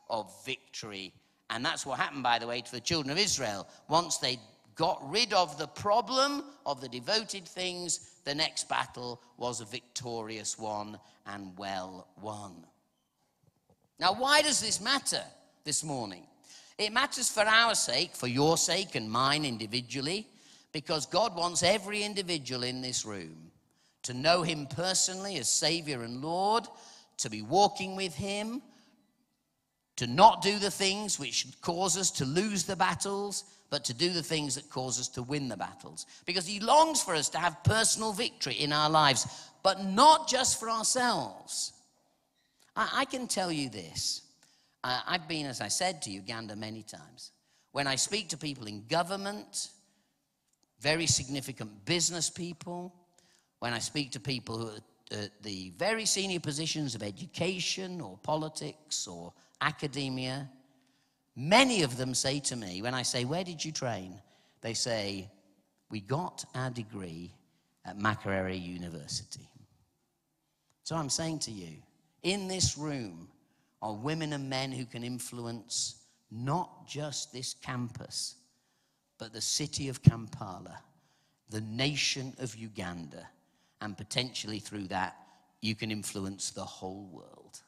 of victory. And that's what happened, by the way, to the children of Israel. Once they got rid of the problem of the devoted things, the next battle was a victorious one and well won. Now, why does this matter this morning? It matters for our sake, for your sake and mine individually, because God wants every individual in this room to know him personally as Savior and Lord, to be walking with him, to not do the things which cause us to lose the battles, but to do the things that cause us to win the battles. Because he longs for us to have personal victory in our lives, but not just for ourselves. I can tell you this. I've been, as I said, to Uganda many times. When I speak to people in government, very significant business people, when I speak to people who are at the very senior positions of education or politics or academia, many of them say to me, when I say, where did you train? They say, we got our degree at Makerere University. So I'm saying to you, in this room are women and men who can influence not just this campus, but the city of Kampala, the nation of Uganda, and potentially through that, you can influence the whole world.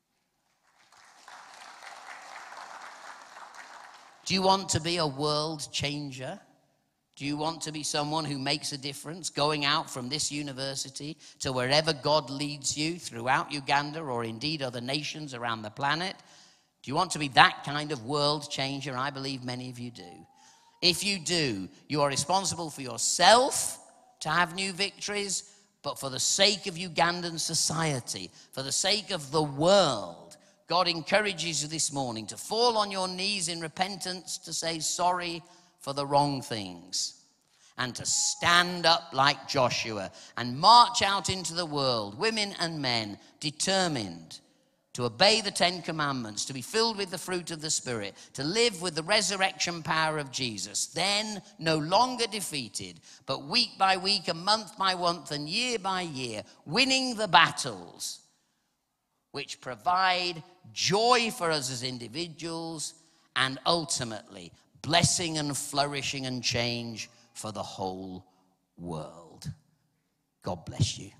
Do you want to be a world changer? Do you want to be someone who makes a difference, going out from this university to wherever God leads you throughout Uganda or indeed other nations around the planet? Do you want to be that kind of world changer? I believe many of you do. If you do, you are responsible for yourself to have new victories, but for the sake of Ugandan society, for the sake of the world, God encourages you this morning to fall on your knees in repentance, to say sorry for the wrong things, and to stand up like Joshua and march out into the world, women and men, determined to obey the 10 Commandments, to be filled with the fruit of the Spirit, to live with the resurrection power of Jesus, then no longer defeated, but week by week and month by month and year by year, winning the battles which provide joy for us as individuals and ultimately blessing and flourishing and change for the whole world. God bless you.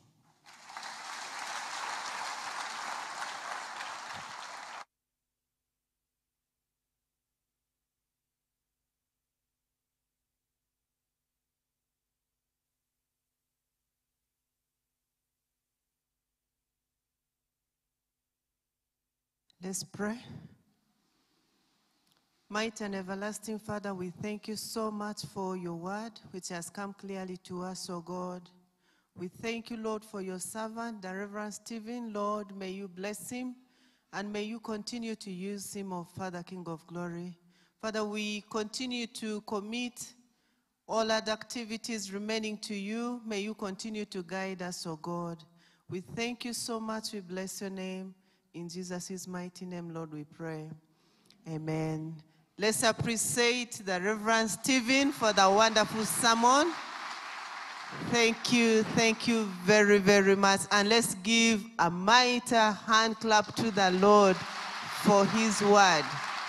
Let's pray. Mighty and everlasting Father, we thank you so much for your word, which has come clearly to us, O God. We thank you, Lord, for your servant, the Reverend Stephen. Lord, may you bless him, and may you continue to use him, O Father, King of glory. Father, we continue to commit all other activities remaining to you. May you continue to guide us, O God. We thank you so much. We bless your name. In Jesus' mighty name, Lord, we pray. Amen. Let's appreciate the Reverend Stephen for the wonderful sermon. Thank you very, very much. And let's give a mighty hand clap to the Lord for his word.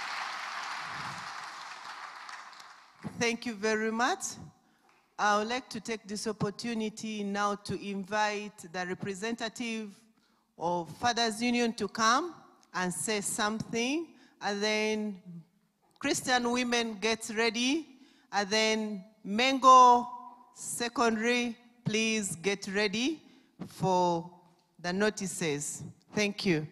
Thank you very much. I would like to take this opportunity now to invite the representative of Fathers Union to come and say something, and then Christian women get ready, and then Mengo Secondary, please get ready for the notices. Thank you.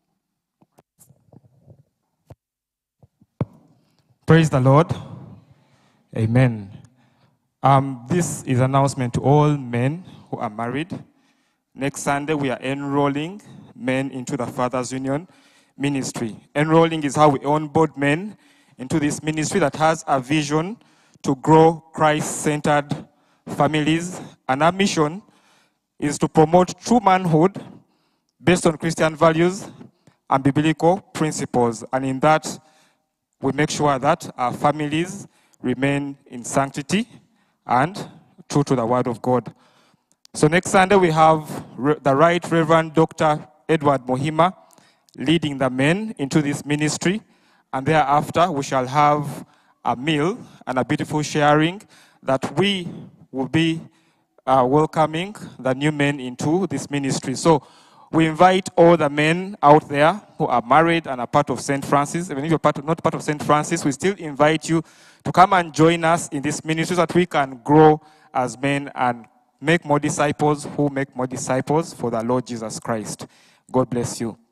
Praise the Lord. Amen. This is an announcement to all men who are married. Next Sunday, we are enrolling men into the Fathers Union ministry. Enrolling is how we onboard men into this ministry that has a vision to grow Christ-centered families. And our mission is to promote true manhood based on Christian values and biblical principles. And in that, we make sure that our families remain in sanctity and true to the Word of God. So next Sunday, we have the Right Reverend Dr. Edward Mohima leading the men into this ministry. And thereafter, we shall have a meal and a beautiful sharing that we will be welcoming the new men into this ministry. So we invite all the men out there who are married and are part of St. Francis. Even if you're not part of St. Francis, we still invite you to come and join us in this ministry so that we can grow as men and make more disciples who make more disciples for the Lord Jesus Christ. God bless you.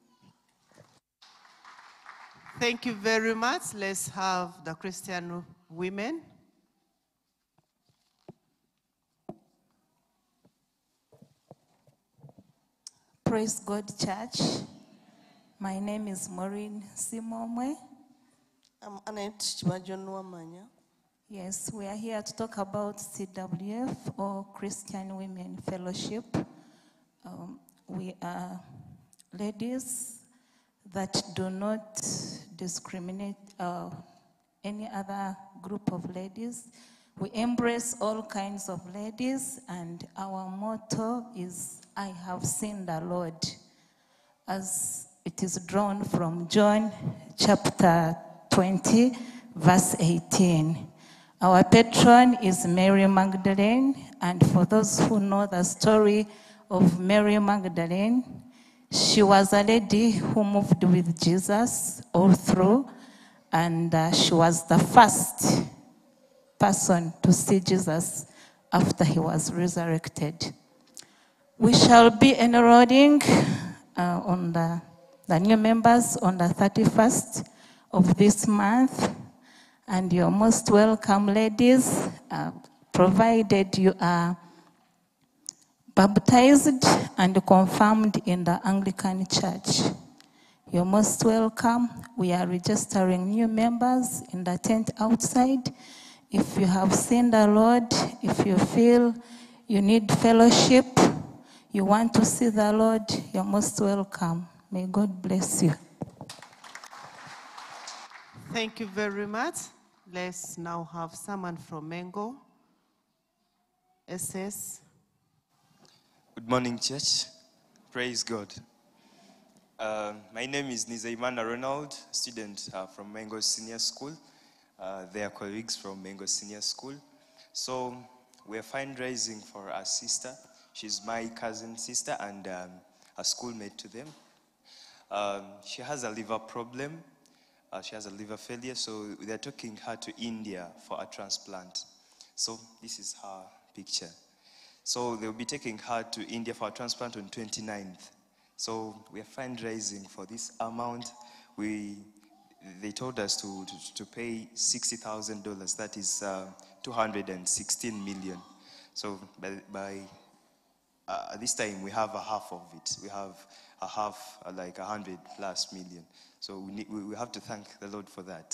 Thank you very much. Let's have the Christian women. Praise God, church. My name is Maureen Simomwe. I'm Annette Chibajonwamanya. Yes, we are here to talk about CWF, or Christian Women Fellowship. We are ladies that do not discriminate any other group of ladies. We embrace all kinds of ladies, and our motto is, I have seen the Lord, as it is drawn from John chapter 20, verse 18. Our patron is Mary Magdalene, and for those who know the story of Mary Magdalene, she was a lady who moved with Jesus all through, and she was the first person to see Jesus after he was resurrected. We shall be enrolling on the new members on the 31st of this month. And you're most welcome, ladies, provided you are baptized and confirmed in the Anglican Church. You're most welcome. We are registering new members in the tent outside. If you have seen the Lord, if you feel you need fellowship, you want to see the Lord, you're most welcome. May God bless you. Thank you very much. Let's now have someone from Mengo. SS. Good morning, church. Praise God. My name is Nizaimana Ronald, student from Mengo Senior School. They are colleagues from Mengo Senior School. So we are fundraising for our sister. She's my cousin sister and a schoolmate to them. She has a liver problem. She has a liver failure, so they're taking her to India for a transplant. So this is her picture. So they'll be taking her to India for a transplant on 29th. So we are fundraising for this amount. They told us to pay $60,000. That is 216 million. So by this time we have a half of it. We have a half, like 100 plus million. So we have to thank the Lord for that.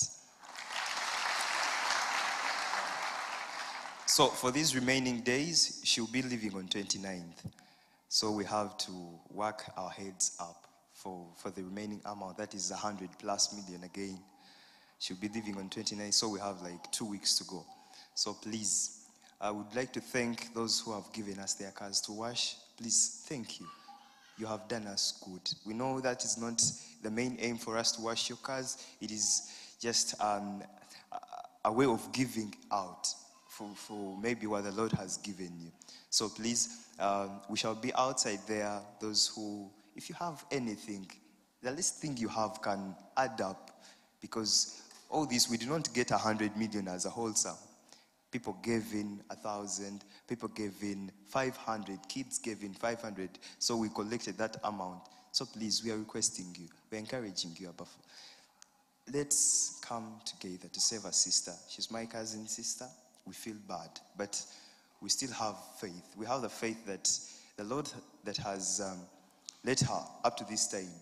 So for these remaining days, she'll be leaving on 29th. So we have to work our heads up for the remaining amount. That is 100 plus million again. She'll be leaving on 29th, so we have like 2 weeks to go. So please, I would like to thank those who have given us their cars to wash. Please, thank you. You have done us good. We know that is not the main aim for us to wash your cars. It is just a way of giving out for maybe what the Lord has given you. So please, we shall be outside there. Those who, if you have anything, the least thing you have can add up, because all this, we do not get 100 million as a whole sum. People gave in 1,000, people gave in 500, kids gave in 500, so we collected that amount. So please, we are requesting you, we're encouraging you above. Let's come together to save our sister. She's my cousin sister. We feel bad, but we still have faith. We have the faith that the Lord that has led her up to this time,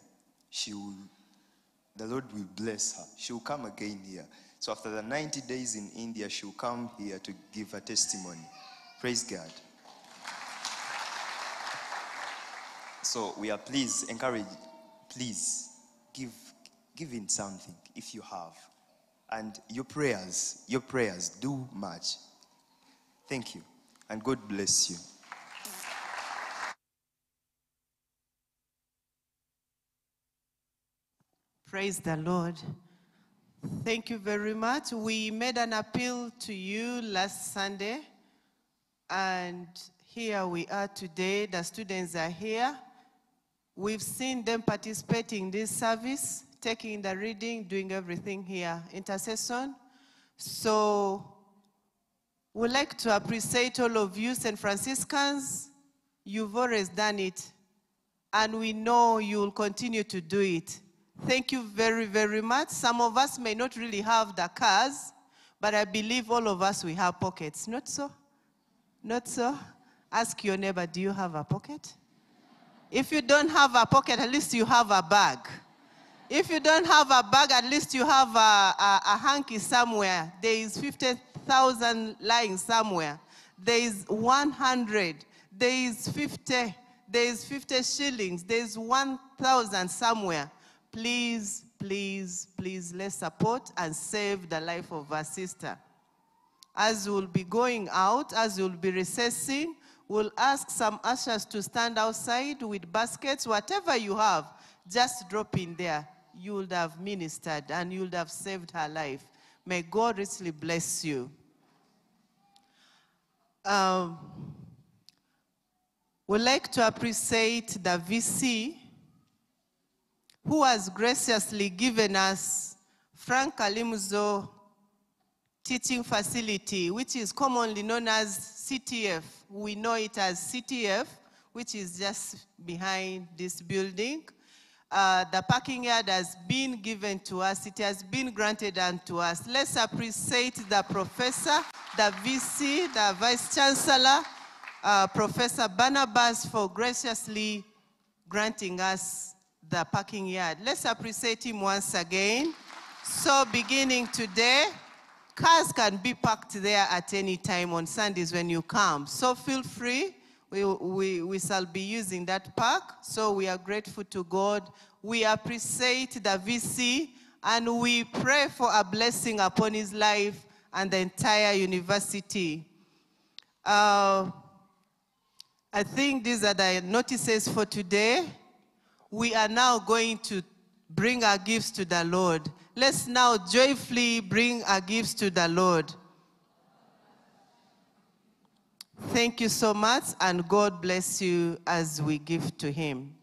the Lord will bless her. She will come again here. So after the 90 days in India, she will come here to give her testimony. Praise God. So we are please encouraged, please give in something if you have. And your prayers do much. Thank you, and God bless you. Praise the Lord. Thank you very much. We made an appeal to you last Sunday, and here we are today. The students are here. We've seen them participating in this service, taking the reading, doing everything here, intercession. So we'd like to appreciate all of you, St. Franciscans. You've always done it, and we know you will continue to do it. Thank you very, very much. Some of us may not really have the cars, but I believe all of us, we have pockets. Not so? Not so? Ask your neighbor, do you have a pocket? If you don't have a pocket, at least you have a bag. If you don't have a bag, at least you have a hanky somewhere. There is 50,000 lying somewhere. There is 100. There is 50. There is 50 shillings. There is 1,000 somewhere. Please, please, please, let's support and save the life of our sister. As we'll be going out, as we'll be recessing, we'll ask some ushers to stand outside with baskets. Whatever you have, just drop in there. You would have ministered and you would have saved her life. May God richly bless you. We'd like to appreciate the VC who has graciously given us Frank Kalimzo teaching facility, which is commonly known as CTF. We know it as CTF, which is just behind this building. The parking yard has been given to us. It has been granted unto us. Let's appreciate the professor, the VC, the Vice Chancellor, Professor Barnabas, for graciously granting us the parking yard. Let's appreciate him once again. So beginning today, cars can be parked there at any time on Sundays when you come. So feel free. We shall be using that park. So we are grateful to God. We appreciate the VC, and we pray for a blessing upon his life and the entire university. I think these are the notices for today. We are now going to bring our gifts to the Lord. Let's now joyfully bring our gifts to the Lord. Thank you so much, and God bless you as we give to him.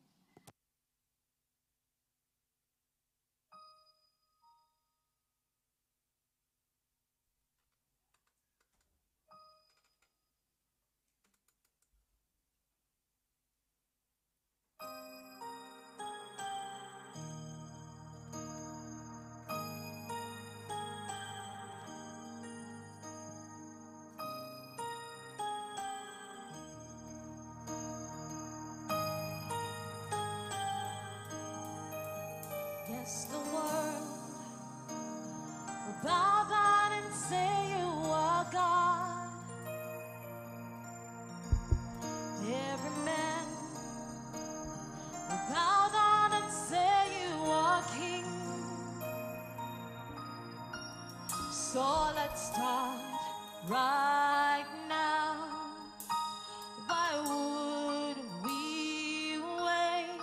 Yes, the world will bow down and say you are God. Every man will bow down and say you are King. So let's start right now. Why would we wait?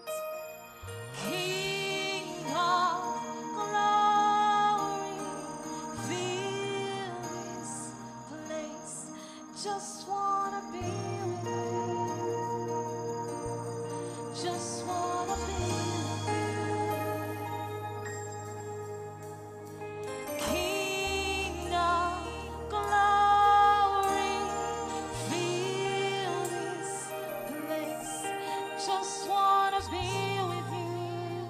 King of glory, fill this place. Just wanna be with you. Just wanna be with you. King of glory, fill this place. Just wanna be with you.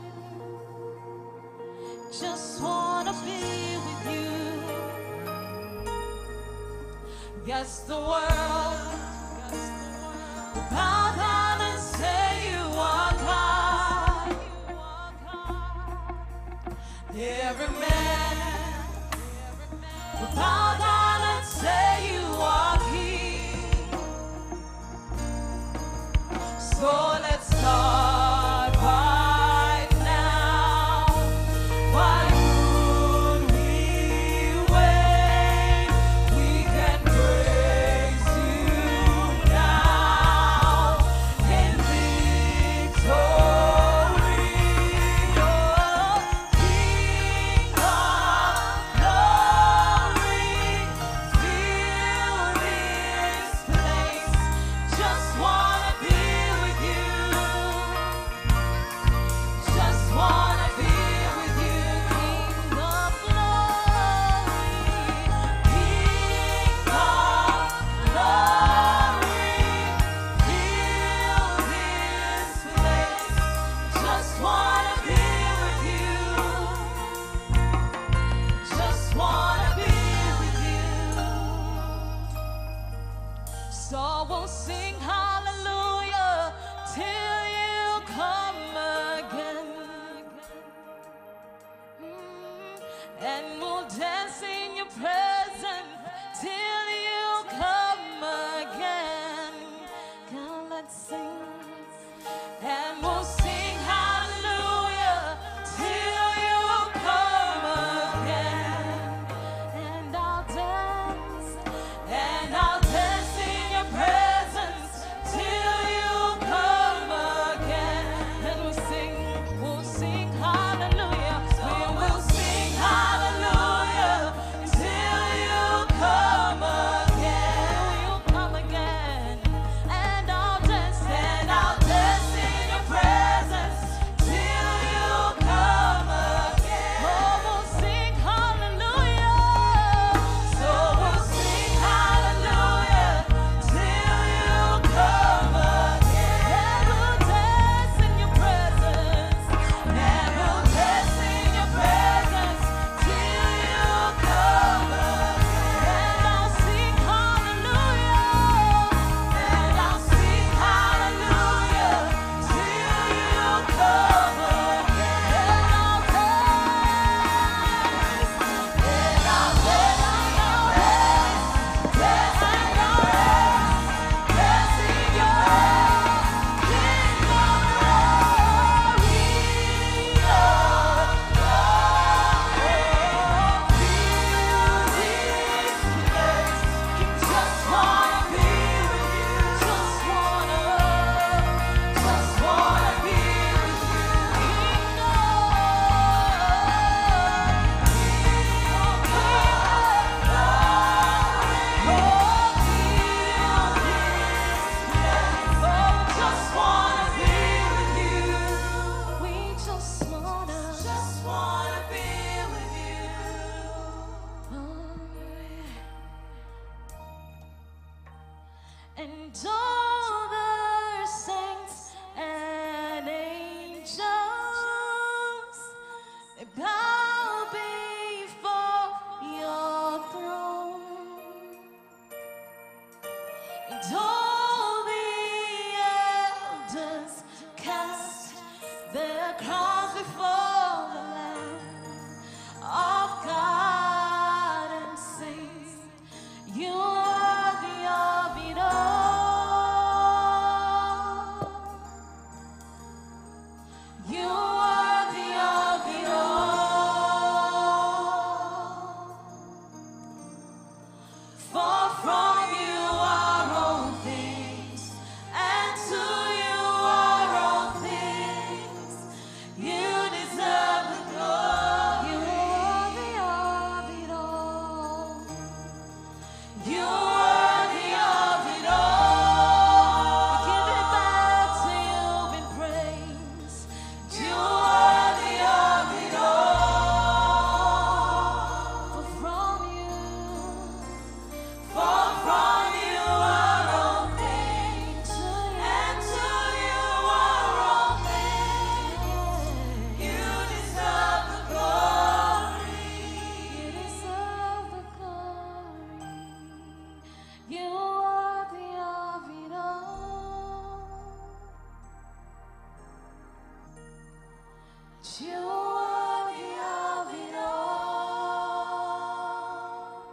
Just wanna be with you. Yes, the world will bow down and say you are God. Every man will bow down and say you are King. So let's start right now. Why would we wait? We can praise you now. their crowns before the Lamb of God and sing, you are worthy of it all. You are worthy of it all. For from you are all things, and to you are all things. You deserve the glory. You are worthy of it all. You are worthy of it all. We give it back to you in praise. You are worthy of it all. For from you are all things, and to you are all things. You deserve the glory. You deserve the glory. You are worthy of it all. You are worthy of it all.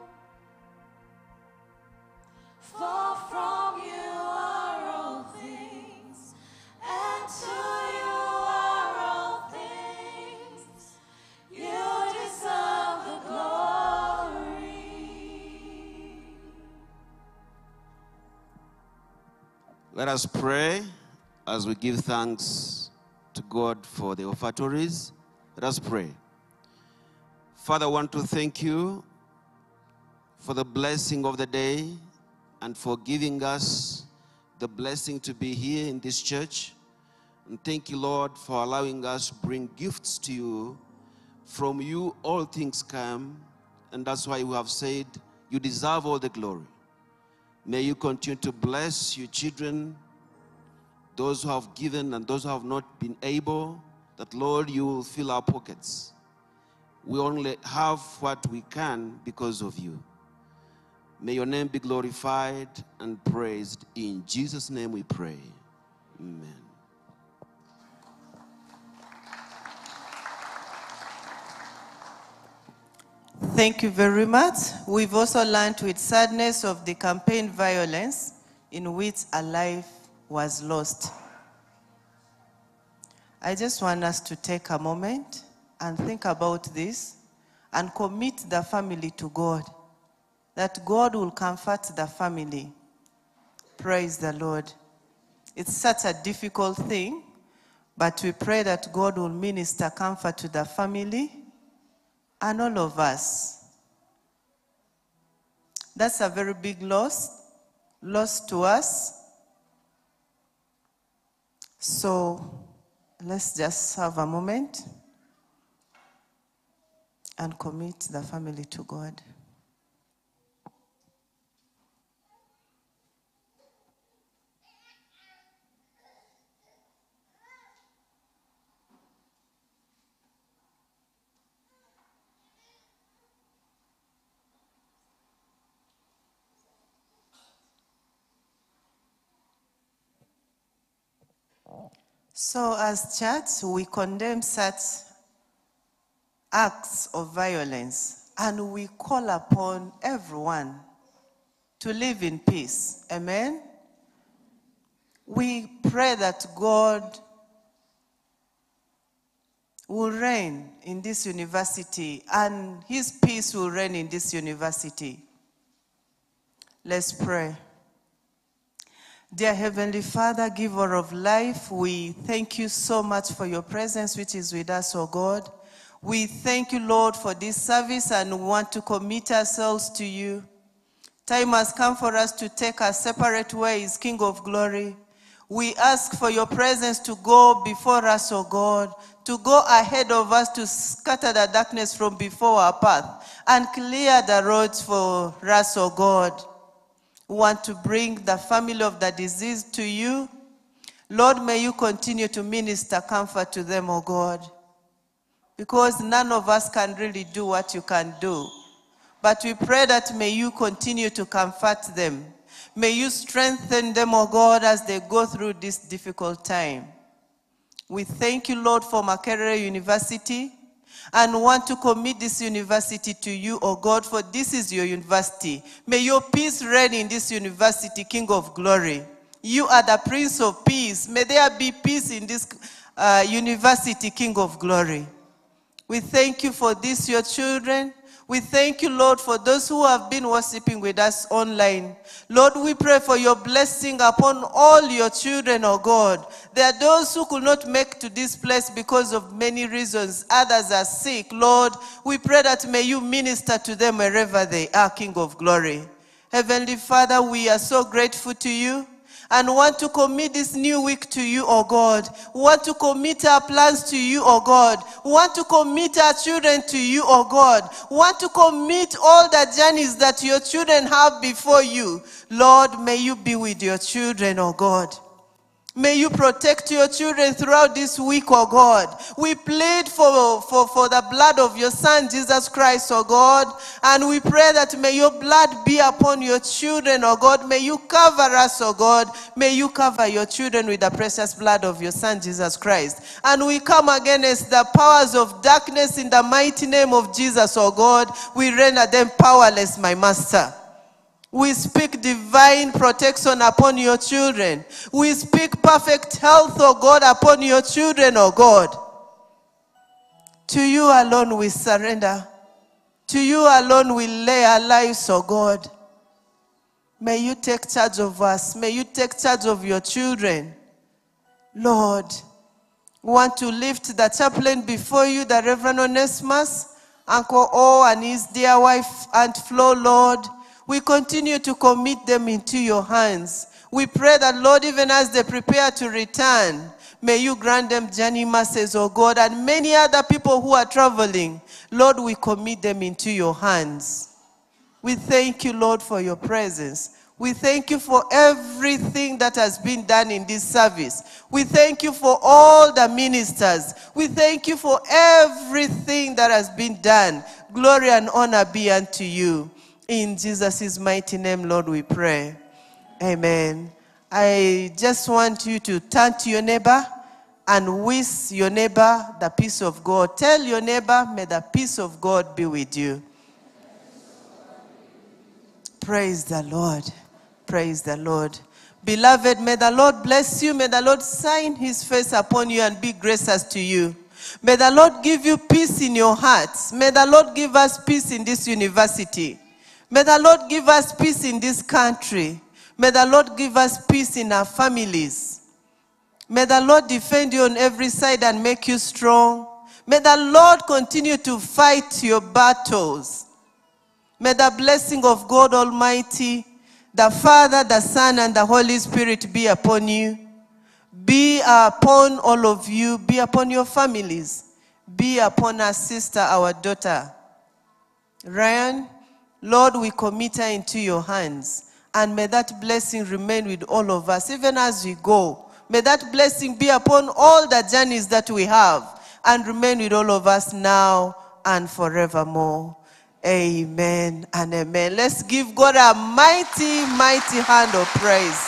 For from you are all things, and to you are all things. You deserve the glory. Let us pray as we give thanks to God for the offertories. Let us pray. Father, I want to thank you for the blessing of the day and for giving us the blessing to be here in this church. And thank you, Lord, for allowing us to bring gifts to you. From you, all things come, and that's why we have said you deserve all the glory. May you continue to bless your children, those who have given and those who have not been able, that, Lord, you will fill our pockets. We only have what we can because of you. May your name be glorified and praised. In Jesus' name we pray. Amen. Thank you very much. We've also learned with sadness of the campaign violence in which a life was lost. I just want us to take a moment and think about this and commit the family to God, that God will comfort the family. Praise the Lord. It's such a difficult thing, but we pray that God will minister comfort to the family and all of us. That's a very big loss to us. So let's just have a moment and commit the family to God. So as church, we condemn such acts of violence and we call upon everyone to live in peace. Amen? We pray that God will reign in this university and his peace will reign in this university. Let's pray. Dear Heavenly Father, giver of life, we thank you so much for your presence which is with us, O God. We thank you, Lord, for this service and want to commit ourselves to you. Time has come for us to take our separate ways, King of Glory. We ask for your presence to go before us, O God, to go ahead of us to scatter the darkness from before our path and clear the roads for us, O God. We want to bring the family of the deceased to you. Lord, may you continue to minister comfort to them, O God, because none of us can really do what you can do. But we pray that may you continue to comfort them. May you strengthen them, O God, as they go through this difficult time. We thank you, Lord, for Makerere University, and want to commit this university to you, O God, for this is your university. May your peace reign in this university, King of glory. You are the Prince of Peace. May there be peace in this university, King of glory. We thank you for this, your children. We thank you, Lord, for those who have been worshiping with us online. Lord, we pray for your blessing upon all your children, oh God. There are those who could not make to this place because of many reasons. Others are sick. Lord, we pray that may you minister to them wherever they are, King of glory. Heavenly Father, we are so grateful to you, and want to commit this new week to you, oh God. We want to commit our plans to you, oh God. We want to commit our children to you, oh God. We want to commit all the journeys that your children have before you. Lord, may you be with your children, oh God. May you protect your children throughout this week, oh God. We plead for the blood of your Son, Jesus Christ, oh God. And we pray that may your blood be upon your children, oh God. May you cover us, oh God. May you cover your children with the precious blood of your Son, Jesus Christ. And we come against the powers of darkness in the mighty name of Jesus, oh God. We render them powerless, my Master. We speak divine protection upon your children. We speak perfect health, oh God, upon your children, oh God. To you alone we surrender. To you alone we lay our lives, oh God. May you take charge of us. May you take charge of your children. Lord, we want to lift the chaplain before you, the Reverend Onesimus, Uncle O and his dear wife, Aunt Flo, Lord. We continue to commit them into your hands. We pray that, Lord, even as they prepare to return, may you grant them journey mercies, oh God, and many other people who are traveling. Lord, we commit them into your hands. We thank you, Lord, for your presence. We thank you for everything that has been done in this service. We thank you for all the ministers. We thank you for everything that has been done. Glory and honor be unto you. In Jesus' mighty name, Lord, we pray. Amen. I just want you to turn to your neighbor and wish your neighbor the peace of God. Tell your neighbor, may the peace of God be with you. Praise the Lord. Praise the Lord. Beloved, may the Lord bless you. May the Lord shine his face upon you and be gracious to you. May the Lord give you peace in your hearts. May the Lord give us peace in this university. May the Lord give us peace in this country. May the Lord give us peace in our families. May the Lord defend you on every side and make you strong. May the Lord continue to fight your battles. May the blessing of God Almighty, the Father, the Son, and the Holy Spirit be upon you. Be upon all of you. Be upon your families. Be upon our sister, our daughter. Ryan, Lord, we commit her into your hands. And may that blessing remain with all of us, even as we go. May that blessing be upon all the journeys that we have and remain with all of us now and forevermore. Amen and amen. Let's give God a mighty, mighty hand of praise.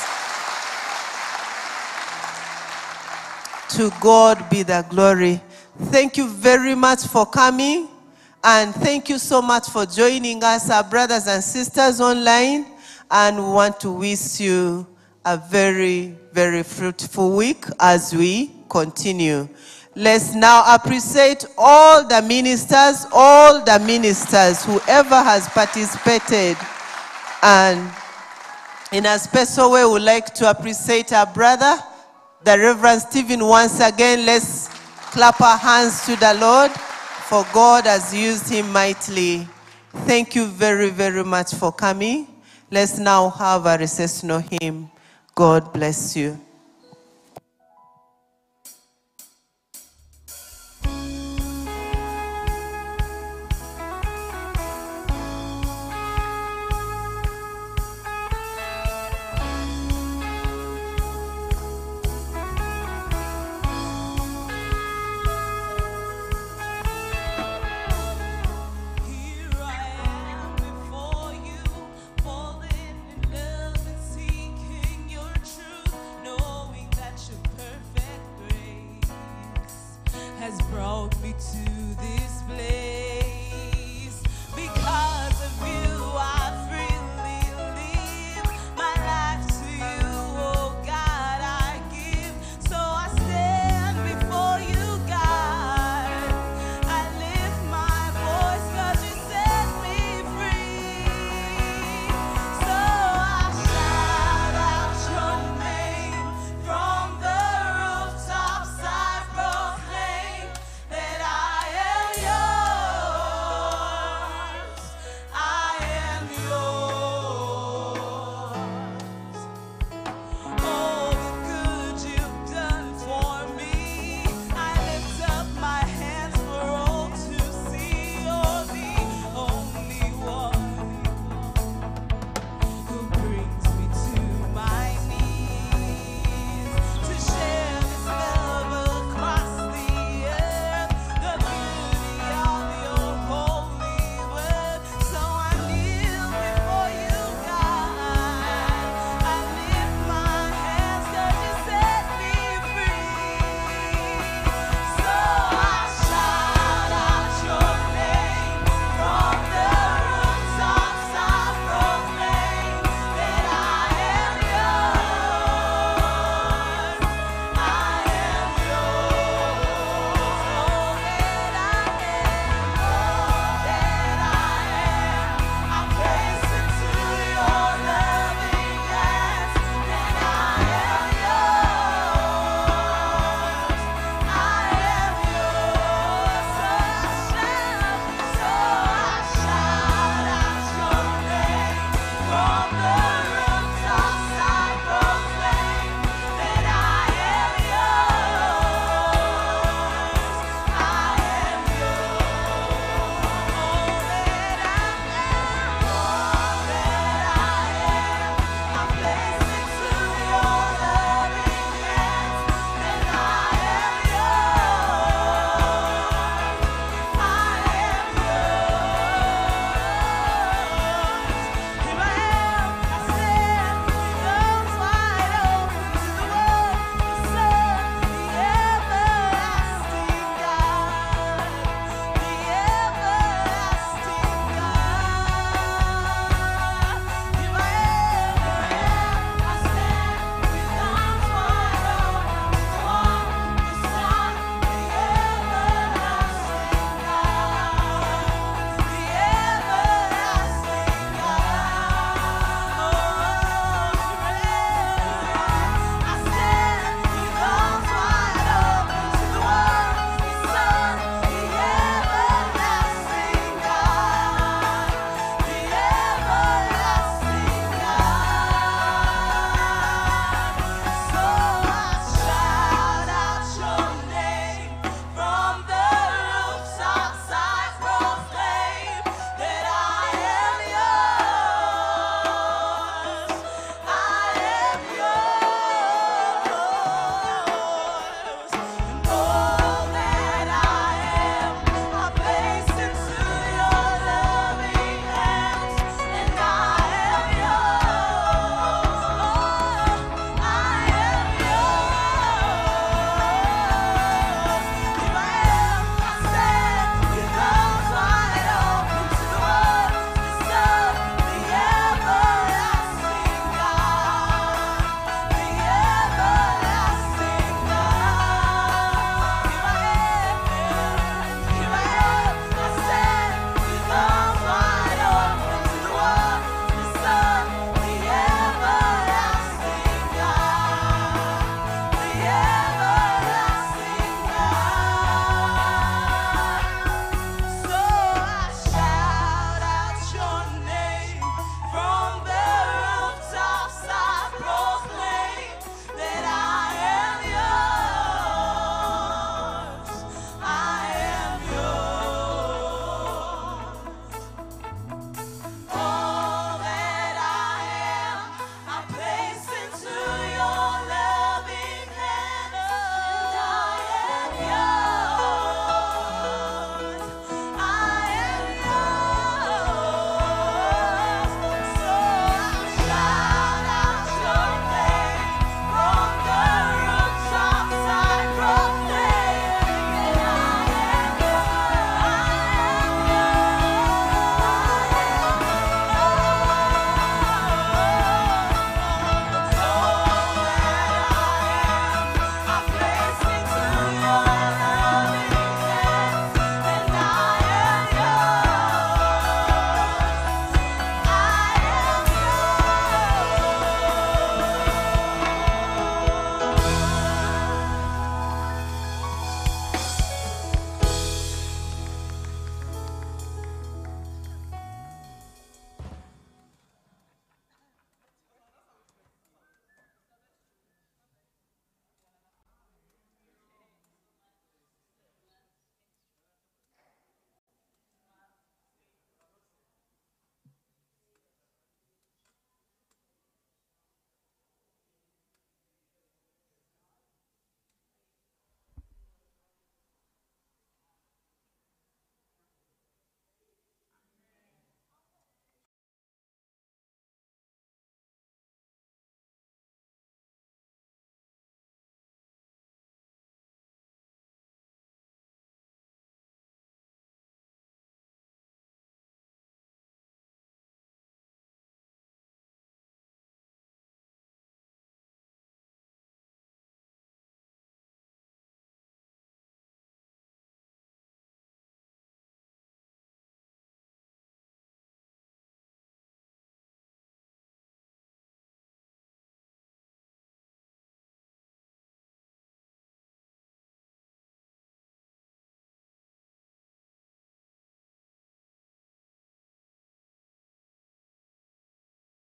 To God be the glory. Thank you very much for coming. And thank you so much for joining us, our brothers and sisters online. And we want to wish you a very, very fruitful week as we continue. Let's now appreciate all the ministers, whoever has participated. And in a special way, we would like to appreciate our brother, the Reverend Stephen, once again. Let's clap our hands to the Lord, for God has used him mightily. Thank you very, very much for coming. Let's now have a recessional hymn. God bless you. Falling in love and seeking your truth. No brought me to this place.